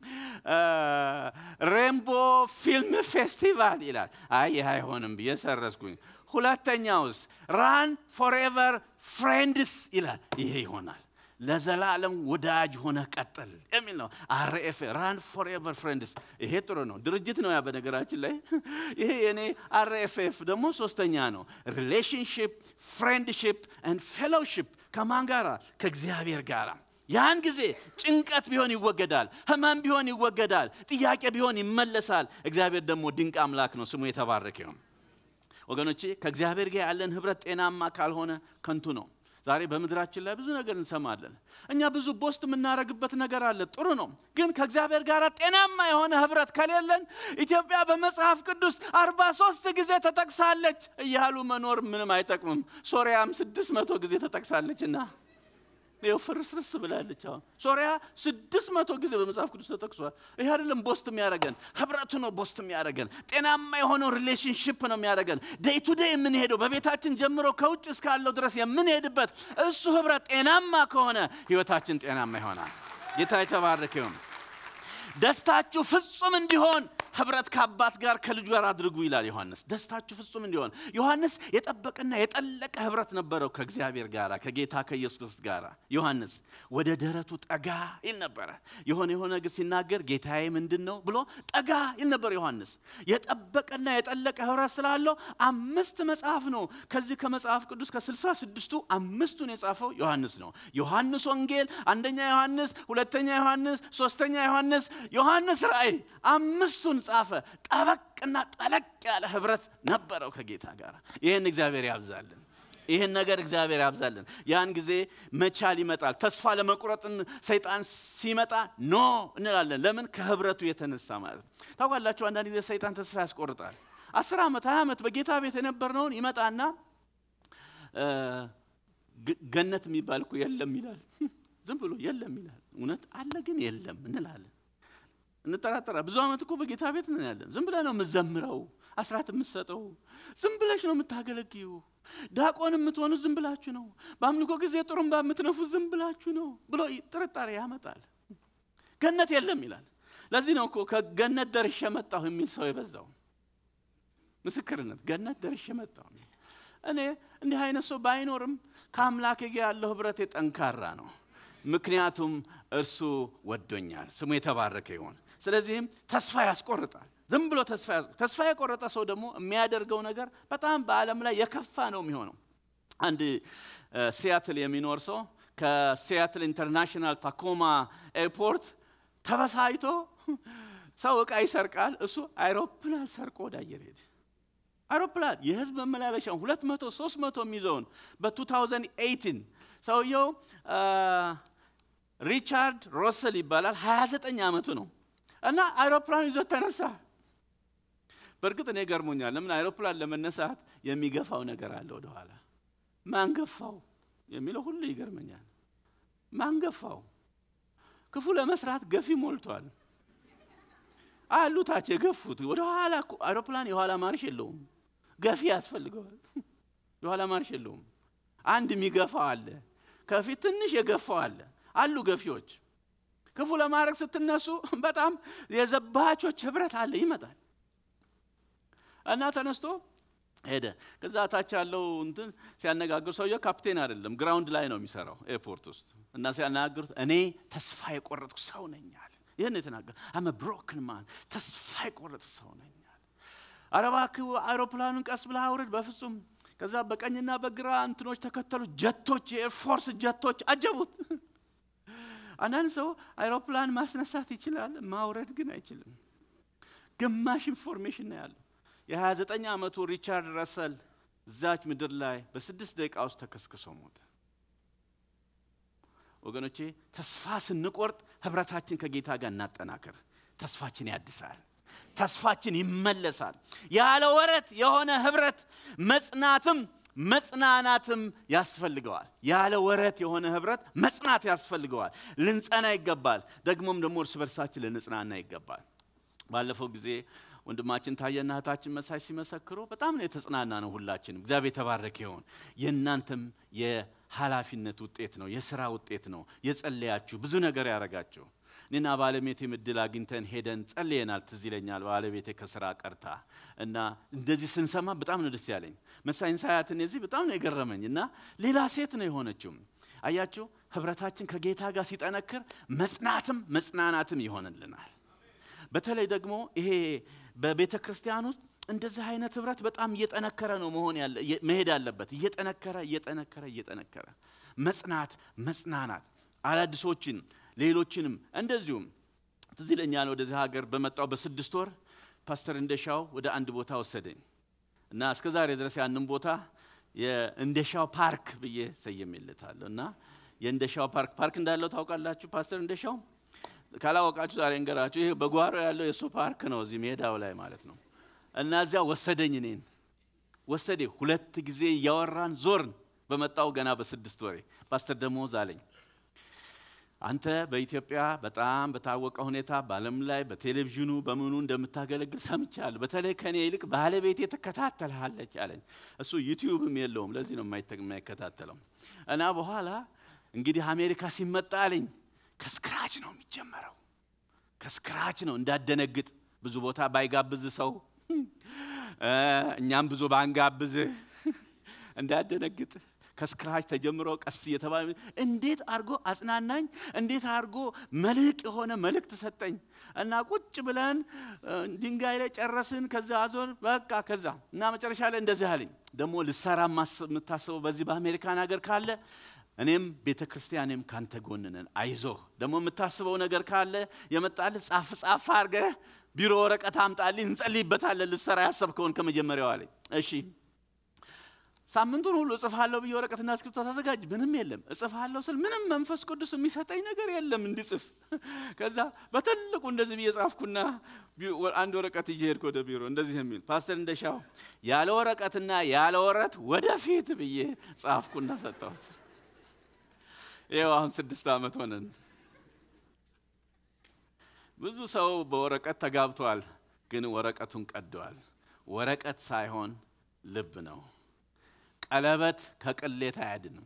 ሬንቦ ፊልም ፌስቲቫል ይላል አይ ይሄ አይሆንም በየሰረስኩኝ ሁለተኛውስ ራን ፎሬቨር ፍሬንድስ ይላል ይሄ ይሆናል ለዘላለም ወዳጅ ሆነ ቀጥል የሚል ነው RFF ራን ፎሬቨር ፍሬንድስ ይሄ ጥሩ ነው ድርጅት ነው ያ በነገራችን ላይ ይሄ የኔ RFF ደግሞ ሶስተኛ ነው ሪሌሽንሺፕ ፍሬንድሺፕ ኤንድ ፌሎሺፕ ከማን ጋራ ከእግዚአብሔር ጋራ ያን ጊዜ ጭንቀት ቢሆን ይወገዳል ህመም ቢሆን ይወገዳል ጥያቄ ቢሆን ይመለሳል እግዚአብሔር ደግሞ ድንቅ አምላክ ነው ስሙ የተባረከ ይሁን ወገኖቼ ከእግዚአብሔር ጋር ያለን ህብረት ጤናማ ካልሆነ ከንቱ ነው ዛሬ በመድራችን ላይ ብዙ ነገር እንሰማለን እኛ ብዙ ቦስት ምናረግበት ነገር አለ ጥሩ ነው ግን ከእግዚአብሔር ጋር ጤናማ የሆነ ህብረት ከሌለን ኢትዮጵያ በመጽሐፍ ቅዱስ 43 ጊዜ ተጠቅሳለች እያሉ መኖር ምንም አይጠቅምም ሶሪያም 600 ጊዜ ተጠቅሳለችና ይሄው ፍርስርስ ብላለች ሶሪያ 600 ጊዜ በመጽሐፍ ቅዱስ ተጠቅሷል ይሄ አይደለም ቦስት የሚያረጋን ህብረቱ ነው ቦስት የሚያረጋን ጤናማ የሆነ ሪሌሽንሺፕ ነው የሚያረጋን ዴይ ቱ ዴይ ምን ሄዶ በቤታችን ጀምሮ ከውጭ እስካለው ድረስ የምንሄድበት እሱ ህብረት ጤናማ ከሆነ ህይወታችን ጤናማ ይሆናል ጌታ የተባረከ ይሁን ደስታችሁ ፍጹም እንዲሆን ህብረት ከአባት ጋር ከልጁ ጋር አድርጉ ይላል ዮሐንስ ደስታችሁ ፍጹም እንዲሆን ዮሐንስ የጠበቀና የጠለቀ ህብረት ነበረው ከእግዚአብሔር ጋር ከጌታ ከኢየሱስ ጋር ዮሐንስ ወደ ደረቱ ጠጋ ይል ነበር የሆነ ግን ሲናገር ጌታዬ ምንድነው ብሎ ጠጋ ይል ነበር ዮሐንስ የጠበቀና የጠለቀ ህብረት ስላለው 5 መጽሐፍ ነው ከዚህ ከመጽሐፍ ቅዱስ ከ66ቱ 5ቱን የጻፈው ዮሐንስ ነው ዮሐንስ ወንጌል አንደኛ ዮሐንስ ሁለተኛ ዮሐንስ ሶስተኛ ዮሐንስ ራእይ 5ቱን ጻፈ ጠበቅና ጠለቅ ያለ ህብረት ነበረው ከጌታ ጋር ይሄን እግዚአብሔር ያብዛልን ይሄን ነገር እግዚአብሔር ያብዛልን ያን ጊዜ መቻል ይመጣል ተስፋ ለመቁረጥን ሰይጣን ሲመጣ ኖ እንላለን ለምን ከህብረቱ የተነሳ ማለት ታውቃላችሁ አንዳንድ ጊዜ ሰይጣን ተስፋ ያስቆርጣል 10 ዓመት 20 ዓመት በጌታ ቤት የነበርነውን ይመጣና ገነት የሚባል እኮ የለም ይላል ዝም ብሎ የለም ይላል እውነት አለ ግን የለም እንላለን እንጠራጠራ ብዙ ዓመት እኮ በጌታ ቤት ነን ያለን ዝም ብለህ ነው የምትዘምረው አስራት የምትሰጠው ዝም ብለሽ ነው የምታገለግዩ ዳቆን የምትሆኑ ዝም ብላችሁ ነው በአምልኮ ጊዜ ጥሩምባ የምትነፉ ዝም ብላችሁ ነው ብሎ ጥርጣሬ ያመጣል ገነት የለም ይላል ለዚህ ነው እኮ ከገነት ደርሼ መጣሁ የሚል ሰው የበዛው ምስክርነት ገነት ደርሼ መጣሁ እኔ እንዲህ አይነት ሰው ባይኖርም ከአምላኬ ጋር ያለው ህብረት ጠንካራ ነው ምክንያቱም እርሱ ወዶኛል ስሙ የተባረከ ይሁን ስለዚህም ተስፋ ያስቆርጣል ዝም ብሎ ተስፋ የቆረጠ ሰው ደግሞ የሚያደርገው ነገር በጣም በአለም ላይ የከፋ ነው የሚሆነው አንድ ሲያትል የሚኖር ሰው ከሲያትል ኢንተርናሽናል ታኮማ ኤርፖርት ተበሳይቶ ሰው ዕቃ ይሰርቃል እሱ አይሮፕላን ሰርቆ ወደ አየር ሄደ አይሮፕላን የህዝብ መመላለሻ 200 300 የሚይዘውን በ2018 ሰውየው ሪቻርድ ሮሰል ይባላል 29 ዓመቱ ነው እና አይሮፕላን ይዞ ተነሳ በርግጥ እኔ ገርሞኛል ለምን አይሮፕላን ለመነሳት የሚገፋው ነገር አለ ወደ ኋላ ማን ገፋው የሚለው ሁሉ ይገርመኛል ማን ገፋው ክፉ ለመስራት ገፊ ሞልቷል አሉ ታች የገፉት ወደ ኋላ አይሮፕላን የኋላ ማርሽ የለውም ገፊ ያስፈልገዋል የኋላ ማርሽ የለውም አንድ የሚገፋው አለ ከፊት ትንሽ የገፋው አሉ ገፊዎች ክፉ ለማድረግ ስትነሱ በጣም የዘባቾች ህብረት አለ ይመጣል እና ተነስቶ ሄደ ከዛ ታች ያለው እንትን ሲያነጋግር ሰውየው ካፕቴን አይደለም ግራውንድ ላይ ነው የሚሰራው ኤርፖርት ውስጥ እና ሲያነጋግሩት እኔ ተስፋ የቆረጥኩ ሰው ነኝ አለ ይሄን የተናገረ I'm a broken man ተስፋ የቆረጥኩ ሰው ነኝ አለ አረባክ አይሮፕላኑን ቀስ ብለህ አውርድ በፍጹም ከዛ በቀኝና በግራ እንትኖች ተከተሉ ጀቶች የኤርፎርስ ጀቶች አጀቡት አንዳንድ ሰው አይሮፕላን ማስነሳት ይችላል ማውረድ ግን አይችልም ግማሽ ኢንፎርሜሽን ነው ያለው። የ29 ዓመቱ ሪቻርድ ረሰል እዛች ምድር ላይ በ6 ደቂቃ ውስጥ ተከስክሶ ሞተ። ወገኖቼ ተስፋ ስንቆርጥ ህብረታችን ከጌታ ጋር እናጠናክር። ተስፋችን ያድሳል፣ ተስፋችን ይመለሳል። ያለ ወረት የሆነ ህብረት መጽናናትም ያስፈልገዋል። ያለ ወረት የሆነ ህብረት መጽናት ያስፈልገዋል። ልንጸና ይገባል። ደግሞም እርስ በርሳችን ልንጽናና ይገባል። ባለፈው ጊዜ ወንድማችን ታየና እህታችን መሳይ ሲመሰክሩ በጣም ነው የተጽናና ነው ሁላችንም። እግዚአብሔር ተባረከ ይሁን። የእናንተም የኃላፊነት ውጤት ነው፣ የሥራ ውጤት ነው። የጸለያችሁ ብዙ ነገር ያረጋችሁ። እኔና ባለቤቴ ምድል አግኝተን ሄደን ጸልየናል። ትዝ ይለኛል ባለቤቴ ከሥራ ቀርታ እና እንደዚህ ስንሰማ በጣም ነው ደስ ያለኝ። መሳይን ሳያትን እዚህ በጣም ነው የገረመኝ እና ሌላ ሴት ነው የሆነችው። አያችሁ ህብረታችን ከጌታ ጋር ሲጠነክር መጽናናትም ይሆንልናል። በተለይ ደግሞ ይሄ በቤተ ክርስቲያን ውስጥ እንደዚህ አይነት ህብረት በጣም እየጠነከረ ነው መሄድ ያለበት። እየጠነከረ መጽናናት አዳዲሶችን ሌሎችንም እንደዚሁም ትዝ ይለኛል ወደዚህ ሀገር በመጣው በ6 ወር ፓስተር እንደሻው ወደ አንድ ቦታ ወሰደኝ እና እስከዛሬ ድረስ ያንን ቦታ የእንደሻው ፓርክ ብዬ ሰየሜለታለሁ። እና የእንደሻው ፓርክ እንዳለው ታውቃላችሁ ፓስተር እንደሻው? ካላወቃችሁ ዛሬ እንገራችሁ። ይሄ በጓሮ ያለው የሱ ፓርክ ነው እዚህ ሜዳው ላይ ማለት ነው። እና እዚያ ወሰደኝ። እኔን ወሰደ። 2 ጊዜ ያወራን ዞርን። በመጣው ገና በ6 ወሬ ፓስተር ደሞዝ አለኝ፣ አንተ በኢትዮጵያ በጣም በታወቀ ሁኔታ በዓለም ላይ በቴሌቪዥኑ በምኑ እንደምታገለግል ሰምቻለሁ። በተለይ ከኔ ይልቅ ባለቤቴ ተከታተልሃለች አለኝ። እሱ ዩቲዩብም የለውም፣ ለዚህ ነው የማይከታተለው። እና በኋላ እንግዲህ አሜሪካ ሲመጣ አለኝ ከስክራች ነው የሚጀመረው። ከስክራች ነው እንዳደነግጥ። ብዙ ቦታ ባይጋብዝ ሰው እኛም ብዙ ባንጋብዝ እንዳደነግጥ ከስክራች ተጀምሮ ቀስ እየተባለ እንዴት አርጎ አጽናናኝ፣ እንዴት አርጎ የሆነ መልእክት ሰጠኝ። እና ቁጭ ብለን ድንጋይ ላይ ጨረስን። ከዛ አዞን በቃ ከዛ እና መጨረሻ ላይ እንደዚህ አለኝ፣ ደግሞ ልሰራ የምታስበው በዚህ በአሜሪካን ሀገር ካለ እኔም ቤተክርስቲያኔም ካንተ ጎን ነን፣ አይዞህ። ደግሞ የምታስበው ነገር ካለ የመጣልህ ጻፍ አድርገህ ቢሮ ወረቀት አምጣልኝ፣ እንጸልይበታለን ልሰራ ያሰብከውን ከመጀመሪያው አለኝ። እሺ ሳምንቱን ሁሉ እጽፋለሁ ብዬ ወረቀትና እስክሪብቶ ታዘጋጅ፣ ምንም የለም። እጽፋለሁ ስል ምንም መንፈስ ቅዱስ የሚሰጠኝ ነገር የለም እንድጽፍ። ከዛ በትልቁ እንደዚህ ብዬ ጻፍኩና አንድ ወረቀት ይዤ ሄድኩ ወደ ቢሮ። እንደዚህ የሚል ፓስተር እንደሻው ያለ ወረቀትና ያለ ወረት ወደፊት ብዬ ጻፍኩና ሰጠሁት። ይኸው አሁን 6 ዓመት ሆነን። ብዙ ሰው በወረቀት ተጋብቷል፣ ግን ወረቀቱን ቀደዋል። ወረቀት ሳይሆን ልብ ነው። ቀለበት ከቅሌት አያድንም።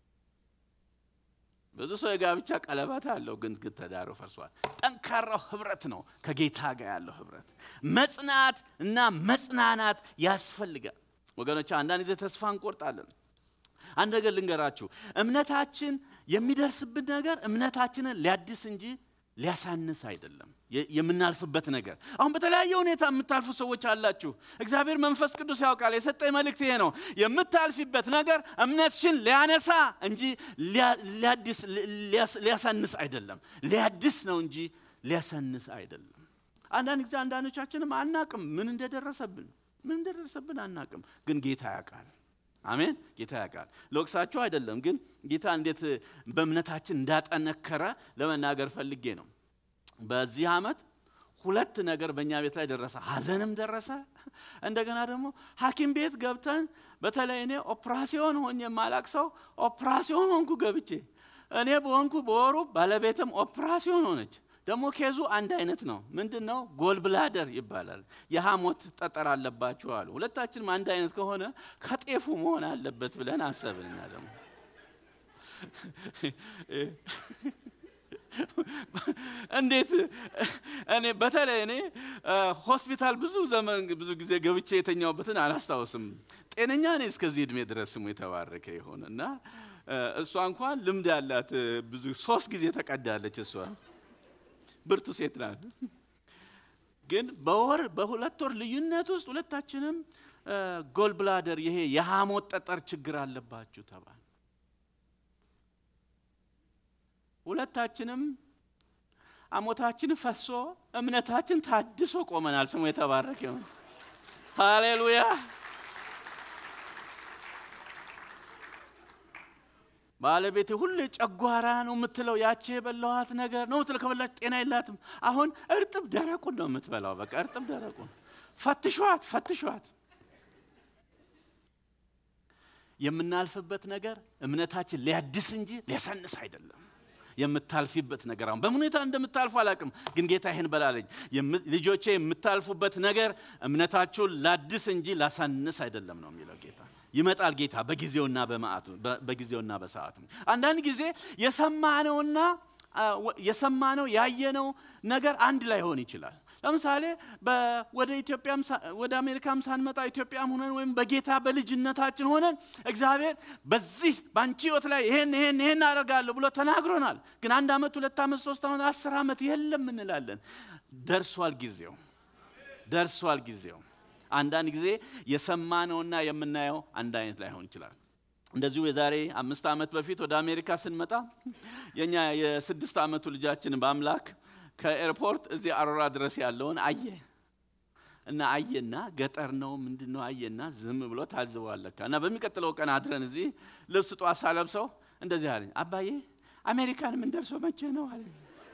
ብዙ ሰው የጋብቻ ቀለበት አለው፣ ግን ተዳሩ ፈርሷል። ጠንካራው ህብረት ነው ከጌታ ጋር ያለው ህብረት። መጽናት እና መጽናናት ያስፈልጋል ወገኖች። አንዳንድ ጊዜ ተስፋ እንቆርጣለን። አንድ ነገር ልንገራችሁ፣ እምነታችን የሚደርስብን ነገር እምነታችንን ሊያድስ እንጂ ሊያሳንስ አይደለም። የምናልፍበት ነገር አሁን በተለያየ ሁኔታ የምታልፉ ሰዎች አላችሁ። እግዚአብሔር መንፈስ ቅዱስ ያውቃል። የሰጠኝ መልእክት ይሄ ነው። የምታልፊበት ነገር እምነትሽን ሊያነሳ እንጂ ሊያሳንስ አይደለም። ሊያድስ ነው እንጂ ሊያሳንስ አይደለም። አንዳንድ ጊዜ አንዳንዶቻችንም አናቅም፣ ምን እንደደረሰብን አናቅም፣ ግን ጌታ ያውቃል። አሜን። ጌታ ያውቃል። ለወቅሳችሁ አይደለም፣ ግን ጌታ እንዴት በእምነታችን እንዳጠነከረ ለመናገር ፈልጌ ነው። በዚህ ዓመት 2 ነገር በእኛ ቤት ላይ ደረሰ። ሐዘንም ደረሰ። እንደገና ደግሞ ሐኪም ቤት ገብተን በተለይ እኔ ኦፕራሲዮን ሆኜ የማላቅ ሰው ኦፕራሲዮን ሆንኩ ገብቼ። እኔ በሆንኩ በወሩ ባለቤትም ኦፕራሲዮን ሆነች። ደግሞ ኬዙ አንድ አይነት ነው። ምንድነው? ጎል ብላደር ይባላል። የሐሞት ጠጠር አለባችሁ አሉ። ሁለታችንም አንድ አይነት ከሆነ ከጤፉ መሆን አለበት ብለን አሰብንና ደግሞ እንዴት በተለይ እኔ ሆስፒታል ብዙ ጊዜ ገብቼ የተኛውበትን አላስታውስም። ጤነኛ ነኝ እስከዚህ እድሜ ድረስ ስሙ የተባረከ ይሁንና እሷ እንኳን ልምድ ያላት ብዙ 3 ጊዜ ተቀዳለች። እሷ ብርቱ ሴት ናት። ግን በ2 ወር ልዩነት ውስጥ ሁለታችንም ጎል ብላደር ይሄ የሐሞት ጠጠር ችግር አለባችሁ ተባለ። ሁለታችንም አሞታችን ፈሶ እምነታችን ታድሶ ቆመናል። ስሙ የተባረከ ይሁን። ሃሌሉያ። ባለቤቴ ሁሉ ጨጓራ ነው የምትለው ያቺ የበላኋት ነገር ነው የምትለው። ከበላች ጤና የላትም። አሁን እርጥብ ደረቁን ነው የምትበላው። በቃ እርጥብ ደረቁን ፈትሿት። የምናልፍበት ነገር እምነታችን ሊያድስ እንጂ ሊያሳንስ አይደለም። የምታልፊበት ነገር አሁን በምን ሁኔታ እንደምታልፉ አላቅም፣ ግን ጌታ ይሄን በላለኝ። ልጆቼ የምታልፉበት ነገር እምነታችሁን ላድስ እንጂ ላሳንስ አይደለም ነው የሚለው ጌታ። ይመጣል ጌታ በጊዜውና በሰዓቱ። አንዳንድ ጊዜ የሰማነው ያየነው ነገር አንድ ላይ ሆን ይችላል። ለምሳሌ ወደ ኢትዮጵያም ወደ አሜሪካም ሳንመጣ ኢትዮጵያም ሆነን ወይም በጌታ በልጅነታችን ሆነን እግዚአብሔር በዚህ ባንቺ ህይወት ላይ ይሄን አደርጋለሁ ብሎ ተናግሮናል። ግን 1 አመት 2 አመት 3 አመት 10 አመት የለም እንላለን። ደርሷል ጊዜው። አንዳንድ ጊዜ የሰማነውና የምናየው አንድ አይነት ላይ ሆን ይችላል። እንደዚሁ የዛሬ 5 አመት በፊት ወደ አሜሪካ ስንመጣ የኛ የ6 አመቱ ልጃችን በአምላክ ከኤርፖርት እዚህ አሮራ ድረስ ያለውን አየና ገጠር ነው ምንድነው አየና ዝም ብሎ ታዝበዋለካ። እና በሚቀጥለው ቀን አድረን እዚህ ልብስ ጧሳ ለብሰው እንደዚህ አለኝ፣ አባዬ አሜሪካን ምን ደርሶ መቼ ነው አለኝ።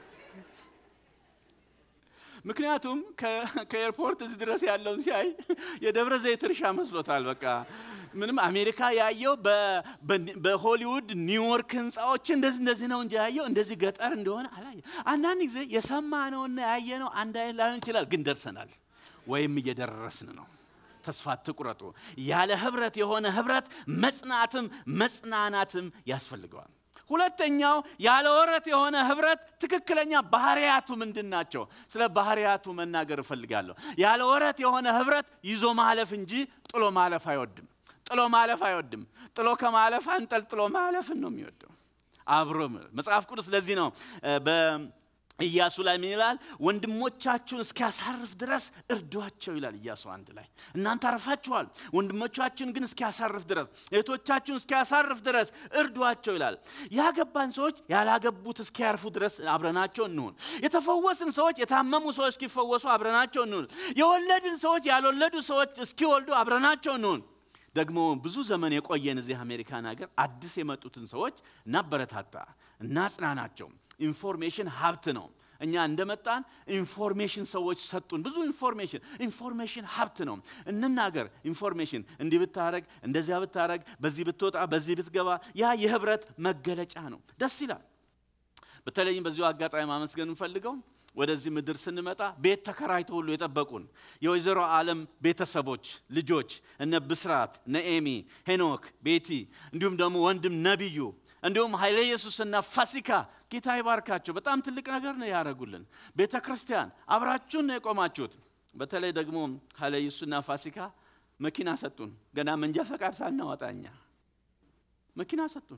ምክንያቱም ከኤርፖርት እዚህ ድረስ ያለውን ሲያይ የደብረ ዘይት እርሻ መስሎታል። በቃ ምንም አሜሪካ ያየው በሆሊውድ ኒውዮርክ ህንጻዎች እንደዚህ ነው እንጂ ያየው እንደዚህ ገጠር እንደሆነ አላየ። አንዳንድ ጊዜ የሰማነውና ያየነው አንድ አይነት ላይሆን ይችላል፣ ግን ደርሰናል ወይም እየደረስን ነው። ተስፋ አትቁረጡ። ያለ ህብረት የሆነ ህብረት መጽናናትም ያስፈልገዋል። ሁለተኛው ያለ ወረት የሆነ ህብረት ትክክለኛ ባህሪያቱ ምንድናቸው? ስለ ባህሪያቱ መናገር እፈልጋለሁ። ያለ ወረት የሆነ ህብረት ይዞ ማለፍ እንጂ ጥሎ ማለፍ አይወድም። ጥሎ ከማለፍ አንጠልጥሎ ማለፍን ነው የሚወደው። አብሮ መጽሐፍ ቅዱስ ለዚህ ነው ኢያሱ ላይ ምን ይላል? ወንድሞቻችሁን እስኪያሳርፍ ድረስ እርዷቸው ይላል ኢያሱ 1 ላይ። እናንተ አርፋችኋል፣ ወንድሞቻችሁን ግን እስኪያሳርፍ ድረስ እህቶቻችሁን እስኪያሳርፍ ድረስ እርዷቸው ይላል። ያገባን ሰዎች ያላገቡት እስኪያርፉ ድረስ አብረናቸው እንሁን። የተፈወስን ሰዎች የታመሙ ሰዎች እስኪፈወሱ አብረናቸው እንሁን። የወለድን ሰዎች ያልወለዱ ሰዎች እስኪወልዱ አብረናቸው እንሁን። ደግሞ ብዙ ዘመን የቆየን እዚህ አሜሪካን ሀገር አዲስ የመጡትን ሰዎች እናበረታታ፣ እናጽናናቸው። ኢንፎርሜሽን ሀብት ነው። እኛ እንደመጣን ኢንፎርሜሽን ሰዎች ሰጡን። ብዙ ኢንፎርሜሽን ሀብት ነው። እንናገር ኢንፎርሜሽን እንዲህ ብታረግ እንደዚያ ብታረግ በዚህ ብትወጣ በዚህ ብትገባ ያ የህብረት መገለጫ ነው። ደስ ይላል። በተለይም በዚሁ አጋጣሚ ማመስገን እንፈልገው ወደዚህ ምድር ስንመጣ ቤት ተከራይተው ሁሉ የጠበቁን የወይዘሮ ዓለም ቤተሰቦች ልጆች እነ ብስራት፣ ነኤሚ፣ ሄኖክ፣ ቤቲ እንዲሁም ደግሞ ወንድም ነብዩ እንዲሁም ኃይለ ኢየሱስና ፋሲካ ጌታ ይባርካቸው። በጣም ትልቅ ነገር ነው ያደረጉልን። ቤተክርስቲያን አብራችሁን ነው የቆማችሁት። በተለይ ደግሞ ኃይለ ኢየሱስና ፋሲካ መኪና ሰጡን። ገና መንጃ ፈቃድ ሳናወጣኛ መኪና ሰጡን።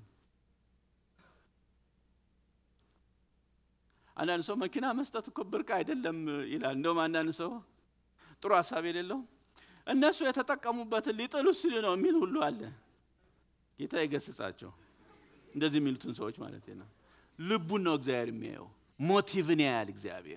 አንዳንድ ሰው መኪና መስጠት እኮ ብርቅ አይደለም ይላል። እንደውም አንዳንድ ሰው ጥሩ ሐሳብ የሌለው እነሱ የተጠቀሙበትን ሊጥሉ ሲሉ ነው የሚል ሁሉ አለ። ጌታ ይገስጻቸው እንደዚህ የሚሉትን ሰዎች ማለት ነው። ልቡን ነው እግዚአብሔር የሚያየው። ሞቲቭን ያያል እግዚአብሔር።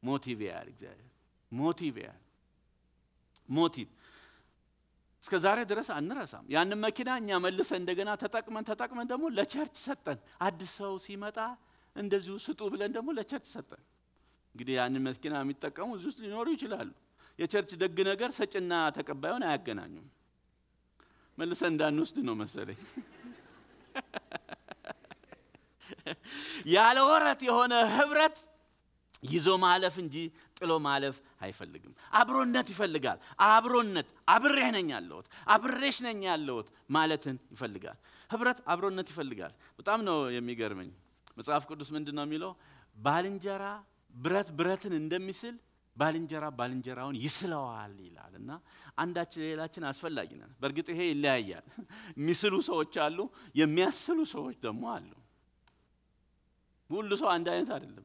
ሞቲቭ እስከ ዛሬ ድረስ አንረሳም። ያንን መኪና እኛ መልሰን እንደገና ተጠቅመን ደግሞ ለቸርች ሰጠን። አዲስ ሰው ሲመጣ እንደዚሁ ስጡ ብለን ደግሞ ለቸርች ሰጠን። እንግዲህ ያንን መኪና የሚጠቀሙ እዚህ ውስጥ ሊኖሩ ይችላሉ። የቸርች ደግ ነገር ሰጭና ተቀባዩን አያገናኙም። መልሰን እንዳንወስድ ነው መሰለኝ። ያለ ወረት የሆነ ህብረት ይዞ ማለፍ እንጂ ጥሎ ማለፍ አይፈልግም። አብሮነት ይፈልጋል። አብሬህ ነኝ ያለሁት አብሬሽ ነኝ ያለሁት ማለትን ይፈልጋል። ህብረት አብሮነት ይፈልጋል። በጣም ነው የሚገርመኝ። መጽሐፍ ቅዱስ ምንድነው የሚለው? ባልንጀራ ብረትን እንደሚስል ባልንጀራውን ይስለዋል ይላልና አንዳችን ሌላችን አስፈላጊ ነን። በእርግጥ ይሄ ይለያያል። የሚስሉ ሰዎች አሉ፣ የሚያስሉ ሰዎች ደግሞ አሉ። ሁሉ ሰው አንድ አይነት አይደለም።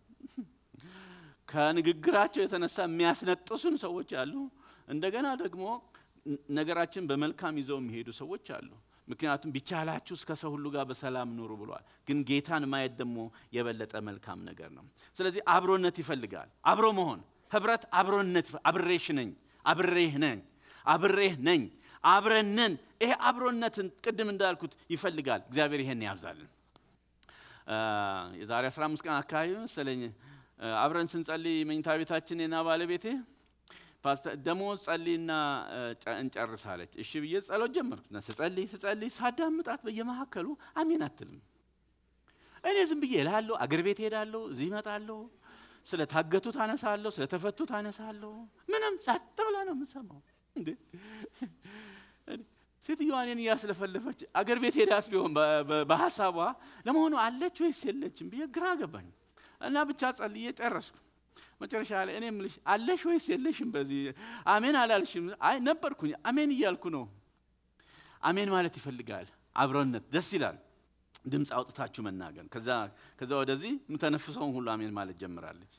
ከንግግራቸው የተነሳ የሚያስነጥሱን ሰዎች አሉ። እንደገና ደግሞ ነገራችን በመልካም ይዘው የሚሄዱ ሰዎች አሉ። ምክንያቱም ቢቻላችሁ እስከ ሰው ሁሉ ጋር በሰላም ኑሩ ብሏል። ግን ጌታን ማየት ደግሞ የበለጠ መልካም ነገር ነው። ስለዚህ አብሮነት ይፈልጋል። አብሮ መሆን ህብረት አብሮነት አብሬሽ ነኝ አብሬህ ነኝ አብሬህ ነኝ አብረነን ይሄ አብሮነትን ቅድም እንዳልኩት ይፈልጋል። እግዚአብሔር ይሄን ያብዛልን። የዛሬ 15 ቀን አካባቢ መሰለኝ አብረን ስንጸልይ መኝታ ቤታችን እና ባለቤቴ ፓስተር ደሞ ጸልይና እንጨርሳለች። እሺ ብዬ ጸሎት ጀመርኩ። ስጸልይ ሳዳምጣት በየመሐከሉ አሜን አትልም። እኔ ዝም ብዬ እላለሁ፣ አገር ቤት ሄዳለሁ፣ እዚህ እመጣለሁ፣ ስለታገቱት አነሳለሁ፣ ስለተፈቱት አነሳለሁ። ምንም ጸጥ ብላ ነው የምሰማው። እንዴ ሴትዮዋ እኔን ያስለፈለፈች አገር ቤት ሄዳስ ቢሆን በሐሳቧ ለመሆኑ አለች ወይስ የለችም ብዬ ግራ ገባኝ። እና ብቻ ጸልዬ ጨረስኩ። መጨረሻ ላይ እኔ ምልሽ አለሽ ወይስ የለሽም በዚህ አሜን አላልሽም? አይ ነበርኩኝ አሜን እያልኩ ነው። አሜን ማለት ይፈልጋል። አብሮነት ደስ ይላል። ድምጽ አውጥታችሁ መናገር። ከዛ ወደዚህ ምተነፍሰውን ሁሉ አሜን ማለት ጀምራለች።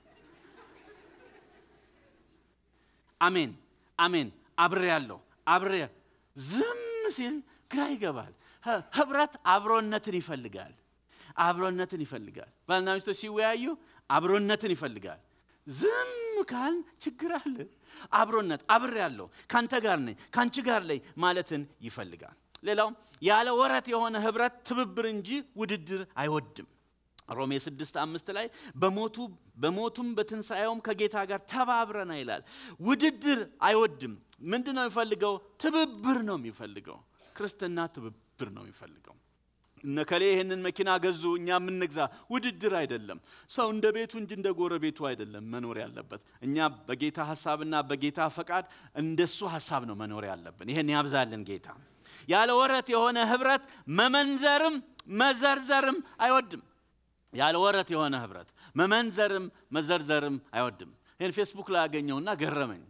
አሜን አሜን አብሬ ያለው አብሬ ዝም ሲል ግራ ይገባል። ህብረት አብሮነትን ይፈልጋል። አብሮነትን ይፈልጋል። ባልና ሚስቶች ሲወያዩ አብሮነትን ይፈልጋል። ዝም ካል ችግር አለ። አብሮነት አብሬ ያለው ካንተ ጋር ነኝ ካንቺ ጋር ላይ ማለትን ይፈልጋል። ሌላው ያለ ወረት የሆነ ህብረት ትብብር እንጂ ውድድር አይወድም። ሮሜ 6:5 ላይ በሞቱም በትንሳኤውም ከጌታ ጋር ተባብረና ይላል። ውድድር አይወድም። ምንድነው የሚፈልገው? ትብብር ነው የሚፈልገው። ክርስትና ትብብር ነው የሚፈልገው። እነከሌ ይሄንን መኪና ገዙ እኛ ምን ንግዛ ውድድር አይደለም። ሰው እንደ ቤቱ እንጂ እንደ ጎረቤቱ አይደለም መኖር ያለበት። እኛ በጌታ ሐሳብና በጌታ ፈቃድ እንደሱ ሐሳብ ነው መኖር ያለብን። ይሄን ያብዛልን ጌታ። ያለ ወረት የሆነ ህብረት መመንዘርም መዘርዘርም አይወድም። ያለ ወረት የሆነ ህብረት መመንዘርም መዘርዘርም አይወድም። ይሄን ፌስቡክ ላይ አገኘውና ገረመኝ።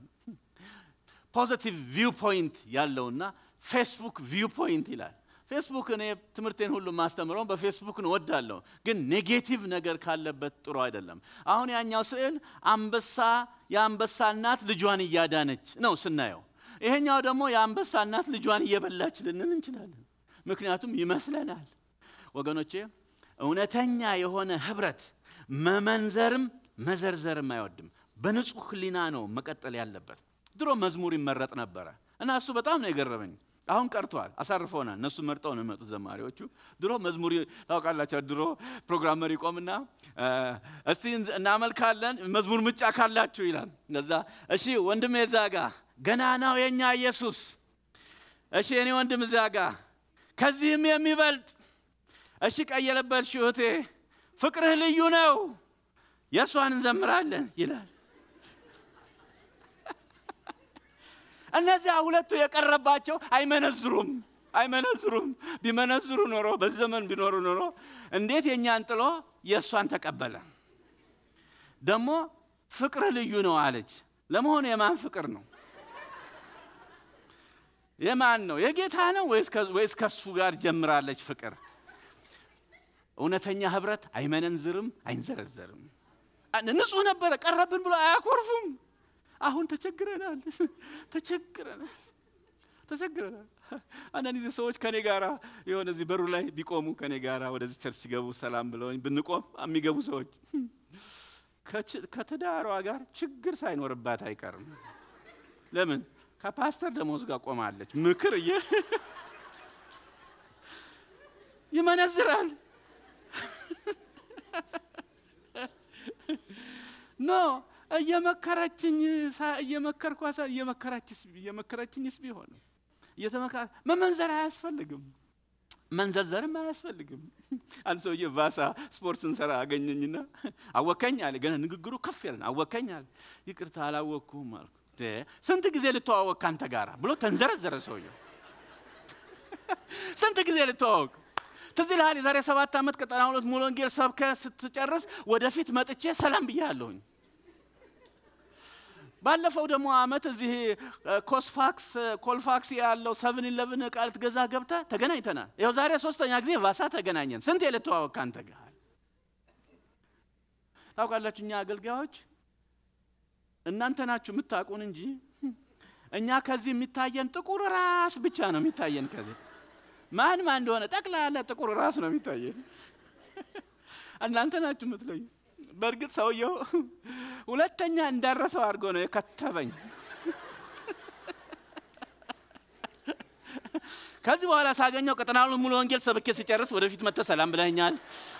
ፖዚቲቭ ቪው ፖይንት ያለውና ፌስቡክ ቪው ፖይንት ይላል። ፌስቡክ እኔ ትምርቴን ሁሉ ማስተምረው በፌስቡክ ነው ወዳለው፣ ግን ኔጌቲቭ ነገር ካለበት ጥሩ አይደለም። አሁን ያኛው ስዕል የአንበሳ እናት ልጇን እያዳነች ነው ስናየው። ይሄኛው ደግሞ የአንበሳ እናት ልጇን እየበላች ልንል እንችላለን። ምክንያቱም ይመስለናል። ወገኖቼ እውነተኛ የሆነ ህብረት መመንዘርም መዘርዘርም አይወድም። በንጹህ ህሊና ነው መቀጠል ያለበት። ድሮ መዝሙር ይመረጥ ነበር እና እሱ በጣም ነው የገረመኝ። አሁን ቀርቷል፣ አሳርፈውናል። እነሱ መርጠው ነው የመጡት ዘማሪዎቹ። ድሮ መዝሙር ታውቃላችሁ፣ ድሮ ፕሮግራም መሪ ቆምና እስቲ እናመልካለን መዝሙር ምጫ ካላችሁ ይላል። ለዛ እሺ ወንድሜ ዛጋ ገናናው የኛ ኢየሱስ፣ እሺ እኔ ወንድም ዛጋ ከዚህም የሚበልጥ፣ እሺ ቀየለበት ሽሁቴ ፍቅርህ ልዩ ነው የሷን እንዘምራለን ይላል። እነዚያ ሁለቱ የቀረባቸው አይመነዝሩም። ቢመነዝሩ ኖሮ በዘመን ቢኖሩ ኖሮ እንዴት የኛን ጥሎ የሷን ተቀበለ? ደሞ ፍቅር ልዩ ነው አለች። ለመሆኑ የማን ፍቅር ነው? የማን ነው? የጌታ ነው ወይስ ከሱ ጋር ጀምራለች ፍቅር? እውነተኛ ህብረት አይመነዝርም አይንዘረዘርም። ንጹህ ነበር ቀረብን ብሎ አያኮርፉም። አሁን ተቸግረናል። አንዳንድ ጊዜ ሰዎች ከኔ ጋራ የሆነ እዚህ በሩ ላይ ቢቆሙ ከኔ ጋራ ወደዚህ ቸርች ሲገቡ ሰላም ብለውኝ ብንቆም የሚገቡ ሰዎች ከትዳሯ ጋር ችግር ሳይኖርባት አይቀርም። ለምን? ከፓስተር ደሞዝ ጋር ቆማለች። ምክር ይመነዝራል። ኖ እየመከረችኝስ ቢሆን መመንዘር አያስፈልግም፣ መንዘርዘርም አያስፈልግም። አንድ ሰውዬ ቫሳ ስፖርት ስንሰራ አገኘኝና አወከኝ አለ። ገና ንግግሩ ከፍ ያለ አወከኝ አለ። ይቅርታ አላወኩም አልኩ። ስንት ጊዜ ልተዋወቅ ካንተ ጋራ ብሎ ተንዘረዘረ ሰውዬው። ስንት ጊዜ ልተዋወቅ? ትዝ ይልሃል የዛሬ 7 ዓመት ቀጠና 2 ሙሉ ወንጌል ሰብከ ስትጨርስ ወደፊት መጥቼ ሰላም ብያለሁኝ። ባለፈው ደግሞ አመት እዚህ ኮልፋክስ ያለው 7-11 ቃል ትገዛ ገብተ ተገናኝተናል። ይሄው ዛሬ 3ኛ ጊዜ ቫሳ ተገናኘን። ስንት የለተዋወቅ ካንተ ጋር? ታውቃላችሁ እኛ አገልጋዮች እናንተ ናችሁ የምታውቁን እንጂ እኛ ከዚህ የሚታየን ጥቁር ራስ ብቻ ነው የሚታየን። ከዚህ ማን እንደሆነ ጠቅላላ ጥቁር ራስ ነው የሚታየው እናንተ ናችሁ የምትለዩ በርግጥ ሰውየው ሁለተኛ እንዳረሰው አድርጎ ነው የከተበኝ ከዚህ በኋላ ሳገኘው ቀጠናውን ሙሉ ወንጌል ሰብኬ ሲጨርስ ወደፊት መጥተ ሰላም ብለኛል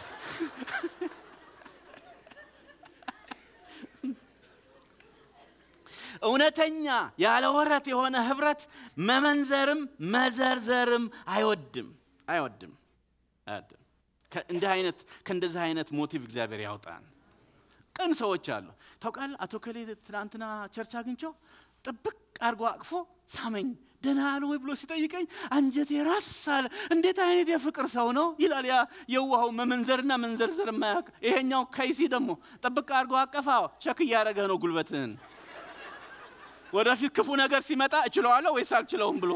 እውነተኛ ያለ ወረት የሆነ ህብረት መመንዘርም መዘርዘርም አይወድም ከእንደዚህ አይነት ሞቲቭ እግዚአብሔር ያውጣን ቅን ሰዎች አሉ ታውቃለህ አቶ ከሌ ትናንትና ቸርች አግኝቼው ጥብቅ አርጎ አቅፎ ሳመኝ ደህና ነው ወይ ብሎ ሲጠይቀኝ አንጀቴ ራሳል እንዴት አይነት የፍቅር ሰው ነው ይላል ያ የዋው መመንዘርና መንዘርዘር ማያቅ ይሄኛው ከይሲ ደግሞ ጥብቅ አርጎ አቀፋው ሸክ ያረገ ነው ጉልበትን ወደፊት ክፉ ነገር ሲመጣ እችለዋለሁ ወይስ አልችለውም ብሎ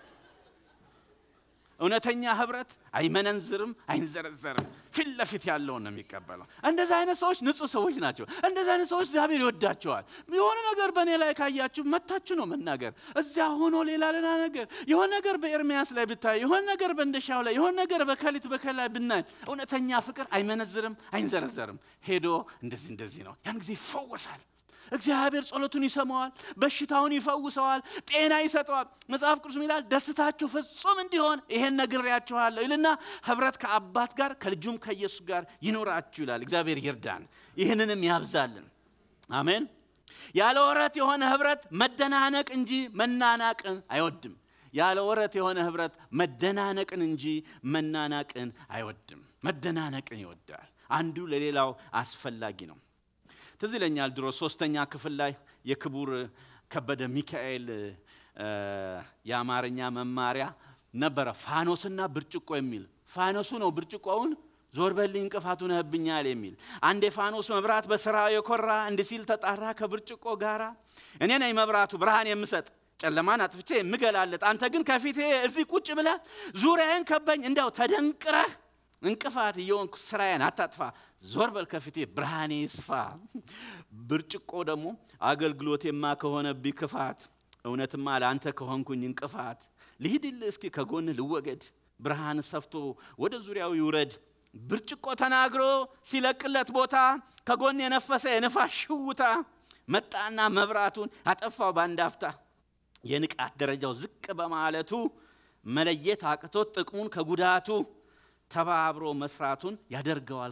እውነተኛ ህብረት አይመነንዝርም አይንዘረዘርም ፊት ለፊት ያለው ነው የሚቀበለው እንደዛ አይነት ሰዎች ንጹህ ሰዎች ናቸው እንደዛ አይነት ሰዎች እግዚአብሔር ይወዳቸዋል የሆነ ነገር በእኔ ላይ ካያችሁ መታችሁ ነው መናገር እዚያ ሆኖ ሌላ ነገር የሆነ ነገር በኤርሚያስ ላይ ብታይ የሆነ ነገር በእንደሻው ላይ የሆነ ነገር በከሊት በከላይ ብናይ እውነተኛ ፍቅር አይመነዝርም አይንዘረዘርም ሄዶ እንደዚህ ነው ያን ጊዜ ይፈወሳል እግዚአብሔር ጸሎቱን ይሰማዋል በሽታውን ይፈውሰዋል ጤና ይሰጠዋል መጽሐፍ ቅዱስ ይላል ደስታችሁ ፍጹም እንዲሆን ይሄን ነግሬያችኋለሁ ይልና ህብረት ከአባት ጋር ከልጁም ከኢየሱስ ጋር ይኖራችሁ ይላል እግዚአብሔር ይርዳን ይሄንንም ያብዛልን አሜን ያለ ወረት የሆነ ህብረት መደናነቅ እንጂ መናናቅን አይወድም ያለ ወረት የሆነ ህብረት መደናነቅን እንጂ መናናቅን አይወድም መደናነቅን ይወዳል አንዱ ለሌላው አስፈላጊ ነው ትዝለኛል ድሮ 3ኛ ክፍል ላይ የክቡር ከበደ ሚካኤል የአማርኛ መማሪያ ነበር ፋኖስና ብርጭቆ የሚል ፋኖሱ ነው ብርጭቆውን ዞር በልኝ እንቅፋቱ ነህብኛል የሚል አንድ የፋኖስ መብራት በስራው የኮራ እንዲሲል ተጣራ ከብርጭቆ ጋራ እኔ ነኝ መብራቱ ብርሃን የምሰጥ ጨለማን አጥፍቼ የምገላለጥ አንተ ግን ከፊቴ እዚህ ቁጭ ብለ ዙሪያዬን ከበኝ እንደው ተደንቅረህ እንቅፋት ይየውን ስራዬን አታጥፋ ዞር በል ከፊቴ ብርሃኔ ይስፋ ብርጭቆ ደግሞ አገልግሎቴማ ከሆነ ቢክፋት እውነትማ ለአንተ ከሆንኩኝ እንቅፋት ልሂድል እስኪ ከጎን ልወገድ ብርሃን ሰፍቶ ወደ ዙሪያው ይውረድ ብርጭቆ ተናግሮ ሲለቅለት ቦታ ከጎን የነፈሰ የነፋስ ሽውታ መጣና መብራቱን አጠፋው ባንዳፍታ የንቃት ደረጃው ዝቅ በማለቱ መለየት አቅቶት ጥቅሙን ከጉዳቱ ተባብሮ መስራቱን ያደርገዋል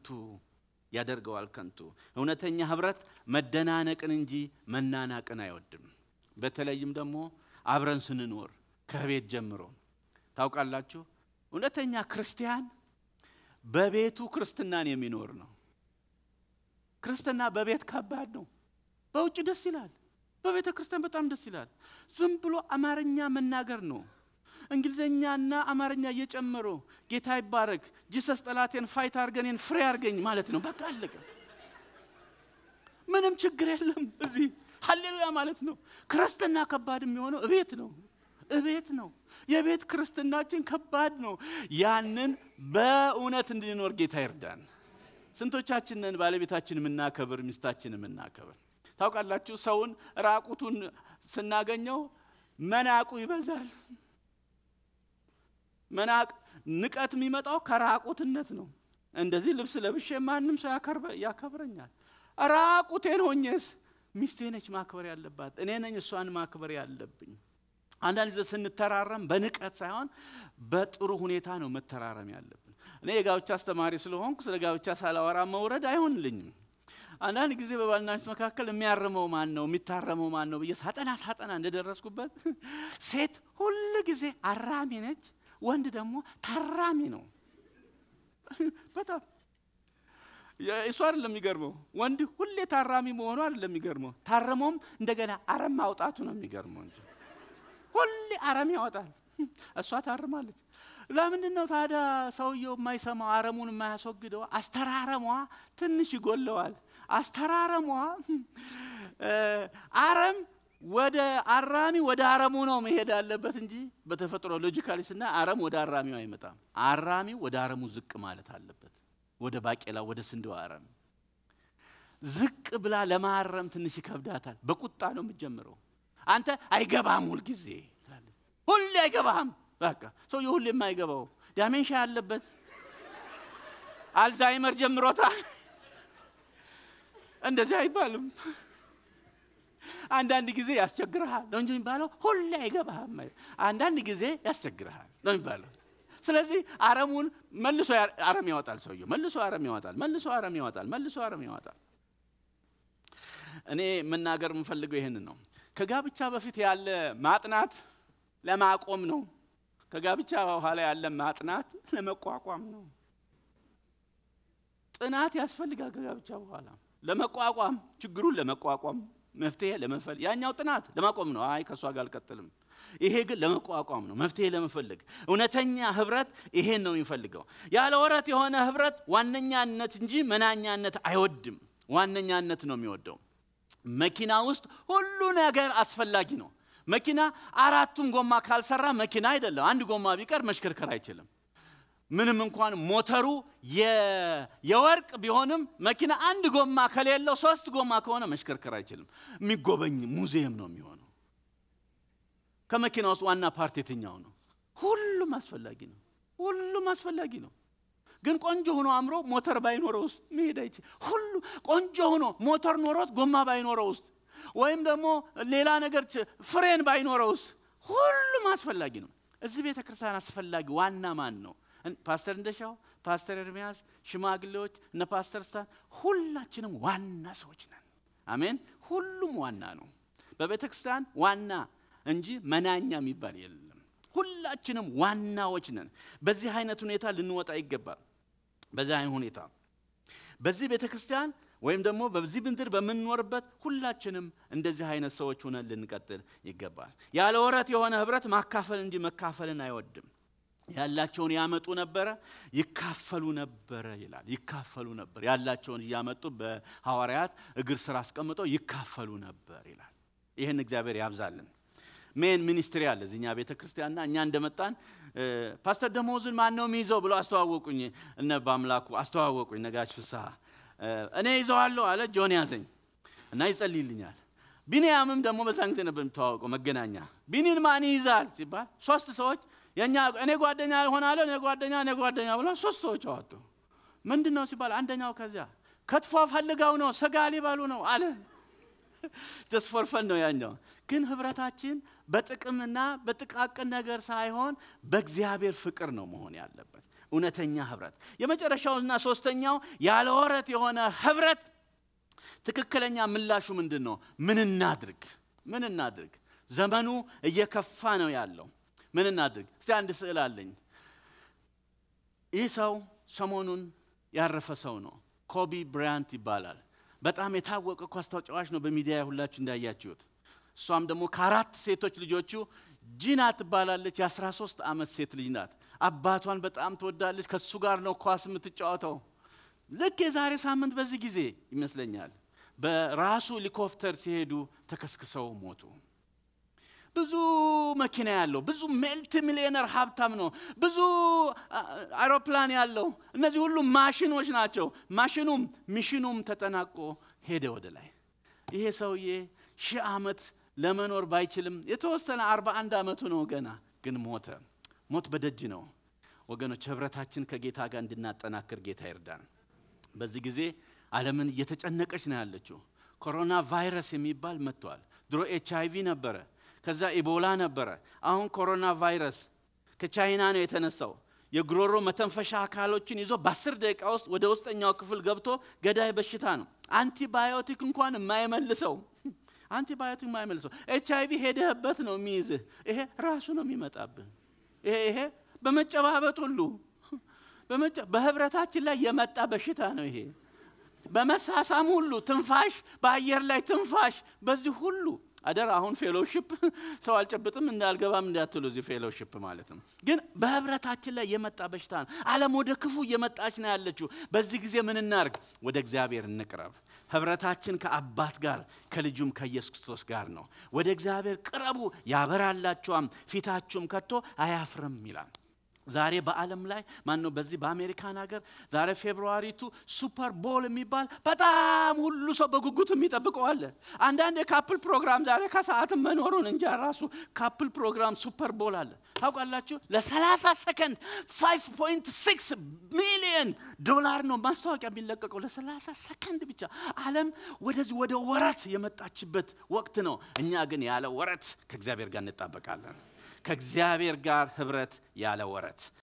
ከንቱ እውነተኛ ህብረት መደናነቅን እንጂ መናናቅን አይወድም በተለይም ደግሞ አብረን ስንኖር ከቤት ጀምሮ ታውቃላችሁ እውነተኛ ክርስቲያን በቤቱ ክርስትናን የሚኖር ነው ክርስትና በቤት ከባድ ነው በውጭ ደስ ይላል በቤተ ክርስቲያን በጣም ደስ ይላል ዝም ብሎ አማርኛ መናገር ነው እንግሊዘኛና አማርኛ እየጨመሩ ጌታ ይባረክ ጂሰስ ጠላቴን ፋይት አርገኔን ፍሬ አርገኝ ማለት ነው በቃ አለቀ ምንም ችግር የለም እዚህ ሃሌሉያ ማለት ነው ክርስትና ከባድ የሚሆነው እቤት ነው የቤት ክርስትናችን ከባድ ነው ያንን በእውነት እንድንኖር ጌታ ይርዳን ስንቶቻችንን ባለቤታችን ምናከብር ሚስታችንን ምናከብር ታውቃላችሁ ሰውን ራቁቱን ስናገኘው መናቁ ይበዛል መናቅ ንቀት የሚመጣው ከራቁትነት ነው እንደዚህ ልብስ ለብሼ ማንንም ሰው ያከብረኛል ራቁቴን ሆኜስ ሚስቴ ነች ማክበር ያለባት እኔ ነኝ እሷን ማክበር ያለብኝ አንዳንድ ጊዜ ስንተራረም በንቀት ሳይሆን በጥሩ ሁኔታ ነው መተራረም ያለብን እኔ የጋብቻ አስተማሪ ስለሆንኩ ስለ ጋብቻ ሳላወራ መውረድ አይሆንልኝም አንዳንድ ጊዜ በባልና ሚስት መካከል የሚያርመው ማን ነው የሚታረመው ማን ነው በየ ሳጠና እንደደረስኩበት ሴት ሁሉ ጊዜ አራሚ ነች ወንድ ደግሞ ታራሚ ነው በጣም እሱ አይደለም የሚገርመው ወንድ ሁሌ ታራሚ መሆኑ አይደለም የሚገርመው ታረሞም እንደገና አረም ማውጣቱ ነው የሚገርመው እንጂ ሁሌ አረም ያወጣል እሷ ታርማለች ለምን ነው ታዲያ ሰውየው የማይሰማው አረሙን የማያስወግደው አስተራረሟ ትንሽ ይጎለዋል አስተራረሟ አረም ወደ አራሚ ወደ አረሙ ነው መሄድ ያለበት እንጂ በተፈጥሮ ሎጂካሊስና አረም ወደ አራሚው አይመጣም አራሚው ወደ አረሙ ዝቅ ማለት አለበት ወደ ባቄላ ወደ ስንዴው አረም ዝቅ ብላ ለማረም ትንሽ ይከብዳታል በቁጣ ነው የምትጀምረው አንተ አይገባም ሁሉ ጊዜ ትላለች ሁሉ አይገባም በቃ ሰውየው ሁሉ የማይገባው ዳሜንሻ ያለበት አልዛይመር ጀምሮታል። እንደዚህ አይባልም። አንዳንድ ጊዜ ያስቸግርሃል ነው እንጂ የሚባለው ሁሉ አይገባህም። አንዳንድ ጊዜ ያስቸግርሃል ነው የሚባለው። ስለዚህ አረሙን መልሶ አረም ያወጣል ሰውየው። መልሶ አረም ያወጣል። እኔ መናገር የምፈልገው ይሄን ነው። ከጋብቻ በፊት ያለ ማጥናት ለማቆም ነው። ከጋብቻ በኋላ ያለ ማጥናት ለመቋቋም ነው። ጥናት ያስፈልጋል። ከጋብቻ በኋላ ለመቋቋም፣ ችግሩን ለመቋቋም፣ መፍትሄ ለመፈለግ። ያኛው ጥናት ለማቆም ነው። አይ ከሷ ጋር አልቀጥልም። ይሄ ግን ለመቋቋም ነው፣ መፍትሄ ለመፈለግ። እውነተኛ ህብረት ይሄን ነው የሚፈልገው። ያለ ወረት የሆነ ህብረት ዋነኛነት እንጂ መናኛነት አይወድም። ዋነኛነት ነው የሚወደው። መኪና ውስጥ ሁሉ ነገር አስፈላጊ ነው። መኪና አራቱም ጎማ ካልሰራ መኪና አይደለም። አንድ ጎማ ቢቀር መሽከርከር አይችልም። ምንም እንኳን ሞተሩ የወርቅ ቢሆንም መኪና አንድ ጎማ ከሌለው 3 ጎማ ከሆነ መሽከርከር አይችልም። የሚጎበኝ ሙዚየም ነው የሚሆነው። ከመኪና ውስጥ ዋና ፓርት የትኛው ነው? ሁሉም አስፈላጊ ነው። ግን ቆንጆ ሆኖ አምሮ ሞተር ባይኖረው መሄድ አይችልም። ሁሉ ቆንጆ ሆኖ ሞተር ኖሮት ጎማ ባይኖረው ወይም ደግሞ ሌላ ነገር ፍሬን ባይኖረው ሁሉም አስፈላጊ ነው። እዚህ ቤተክርስቲያን አስፈላጊ ዋና ማን ነው? ፓስተር እንደሻው፣ ፓስተር ኤርሚያስ፣ ሽማግሌዎች፣ እነ ፓስተር ስታን ሁላችንም ዋና ሰዎች ነን። አሜን። ሁሉም ዋና ነው በቤተክርስቲያን ዋና እንጂ መናኛ የሚባል የለም። ሁላችንም ዋናዎች ነን። በዚህ አይነት ሁኔታ ልንወጣ ይገባል። በዚህ ቤተክርስቲያን ወይም ደግሞ በዚህ ምድር በመንኖርበት ሁላችንም እንደዚህ አይነት ሰዎች ሆነን ልንቀጥል ይገባል። ያለ ወረት የሆነ ህብረት ማካፈል እንጂ መካፈልን አይወድም። ያላቸውን ያመጡ ነበር፣ ይካፈሉ ነበር ይላል። ያላቸውን ያመጡ በሐዋርያት እግር ስር አስቀምጠው ይካፈሉ ነበር ይላል። ይሄን እግዚአብሔር ያብዛልን። ሜን ሚኒስትሪ አለ እዚህኛ ቤተክርስቲያንና እኛ እንደመጣን ፓስተር ደሞዝን ማን ነው የሚይዘው ብለው አስተዋወቁኝ። እነ ባምላኩ አስተዋወቁኝ። ነጋሽ ፍስሐ እኔ ይዘዋለሁ አለ። ጆን ያዘኝ እና ይጸልይልኛል። ቢኒያምም ደግሞ በዛን ጊዜ ነበር ተዋወቀው መገናኛ። ቢኒን ማን ይዛል ሲባል 3 ሰዎች እኔ ጓደኛ ሆናለሁ እኔ ጓደኛ ብለው 3 ሰዎች አወጡ። ምንድነው ሲባል አንደኛው ከዚያ ከትፎ ፈልጋው ነው ስጋ ሊበሉ ነው አለ። ተስፎርፈን ነው ያኛው። ግን ህብረታችን በጥቅምና በጥቃቅን ነገር ሳይሆን በእግዚአብሔር ፍቅር ነው መሆን ያለበት። እውነተኛ ህብረት። የመጨረሻውና ሶስተኛው ያለ ወረት የሆነ ህብረት ትክክለኛ ምላሹ ምንድነው? ምን እናድርግ? ዘመኑ እየከፋ ነው ያለው። ምን እናድርግ? እስቲ አንድ ስዕል አለኝ። ይህ ሰው ሰሞኑን ያረፈ ሰው ነው። ኮቢ ብራያንት ይባላል። በጣም የታወቀ ኳስ ተጫዋች ነው። በሚዲያ ሁላችሁ እንዳያችሁት። እሷም ደግሞ ከ4 ሴቶች ልጆቹ ጂና ትባላለች። የ13 ዓመት ሴት ልጅ ናት። አባቷን በጣም ትወዳለች። ከሱ ጋር ነው ኳስ የምትጫወተው። ልክ የዛሬ ሳምንት በዚህ ጊዜ ይመስለኛል በራሱ ሄሊኮፕተር ሲሄዱ ተከስክሰው ሞቱ። ብዙ መኪና ያለው ብዙ መልቲ ሚሊዮነር ሀብታም ነው። ብዙ አውሮፕላን ያለው እነዚህ ሁሉ ማሽኖች ናቸው። ሚሽኑም ተጠናቆ ሄደ ወደ ላይ። ይሄ ሰውዬ 1000 ዓመት ለመኖር ባይችልም የተወሰነ 41 ዓመቱ ነው ገና። ግን ሞት በደጅ ነው። ወገኖች ህብረታችን ከጌታ ጋር እንድናጠናክር ጌታ ይርዳን። በዚህ ጊዜ ዓለምን እየተጨነቀች ነው ያለችው። ኮሮና ቫይረስ የሚባል መጥቷል። ድሮ HIV ነበረ፣ ከዛ ኢቦላ ነበረ። አሁን ኮሮና ቫይረስ ከቻይና ነው የተነሳው። የግሮሮ መተንፈሻ አካሎችን ይዞ በ10 ደቂቃ ውስጥ ወደ ውስጠኛው ክፍል ገብቶ ገዳይ በሽታ ነው። አንቲባዮቲክ እንኳን የማይመልሰው HIV ሄደህበት ነው የሚይዝህ። ይሄ ራሱ ነው የሚመጣብህ። ይሄ በመጨባበጥ ሁሉ በህብረታችን ላይ የመጣ በሽታ ነው። ይሄ በመሳሳም ሁሉ ትንፋሽ፣ በአየር ላይ ትንፋሽ፣ በዚህ ሁሉ አደራ። አሁን ፌሎሺፕ ሰው አልጨብጥም እንዳልገባም እንዳትሉ እዚህ ፌሎሺፕ ማለት ነው። ግን በህብረታችን ላይ የመጣ በሽታ ነው። ዓለም ወደ ክፉ እየመጣች ነው ያለችው። በዚህ ጊዜ ምን እናርግ? ወደ እግዚአብሔር እንቅረብ። ህብረታችን ከአባት ጋር ከልጁም ከኢየሱስ ክርስቶስ ጋር ነው። ወደ እግዚአብሔር ቅረቡ ያበራላችኋል፣ ፊታችሁም ከቶ አያፍርም ይላል። ዛሬ በዓለም ላይ ማን ነው በዚህ በአሜሪካን ሀገር ዛሬ ፌብሩዋሪቱ ሱፐር ቦል የሚባል በጣም ሁሉ ሰው በጉጉት የሚጠብቀው አለ። አንዳንድ የካፕል ፕሮግራም ዛሬ ከሰዓትም መኖሩን እንጃ ራሱ ካፕል ፕሮግራም ሱፐር ቦል አለ። ታውቃላችሁ ለ30 ሰከንድ 5.6 ሚሊዮን ዶላር ነው ማስታወቂያ የሚለቀቀው ለ30 ሰከንድ ብቻ። ዓለም ወደዚህ ወደ ወረት የመጣችበት ወቅት ነው። እኛ ግን ያለ ወረት ከእግዚአብሔር ጋር እንጣበቃለን። ከእግዚአብሔር ጋር ህብረት ያለ ወረት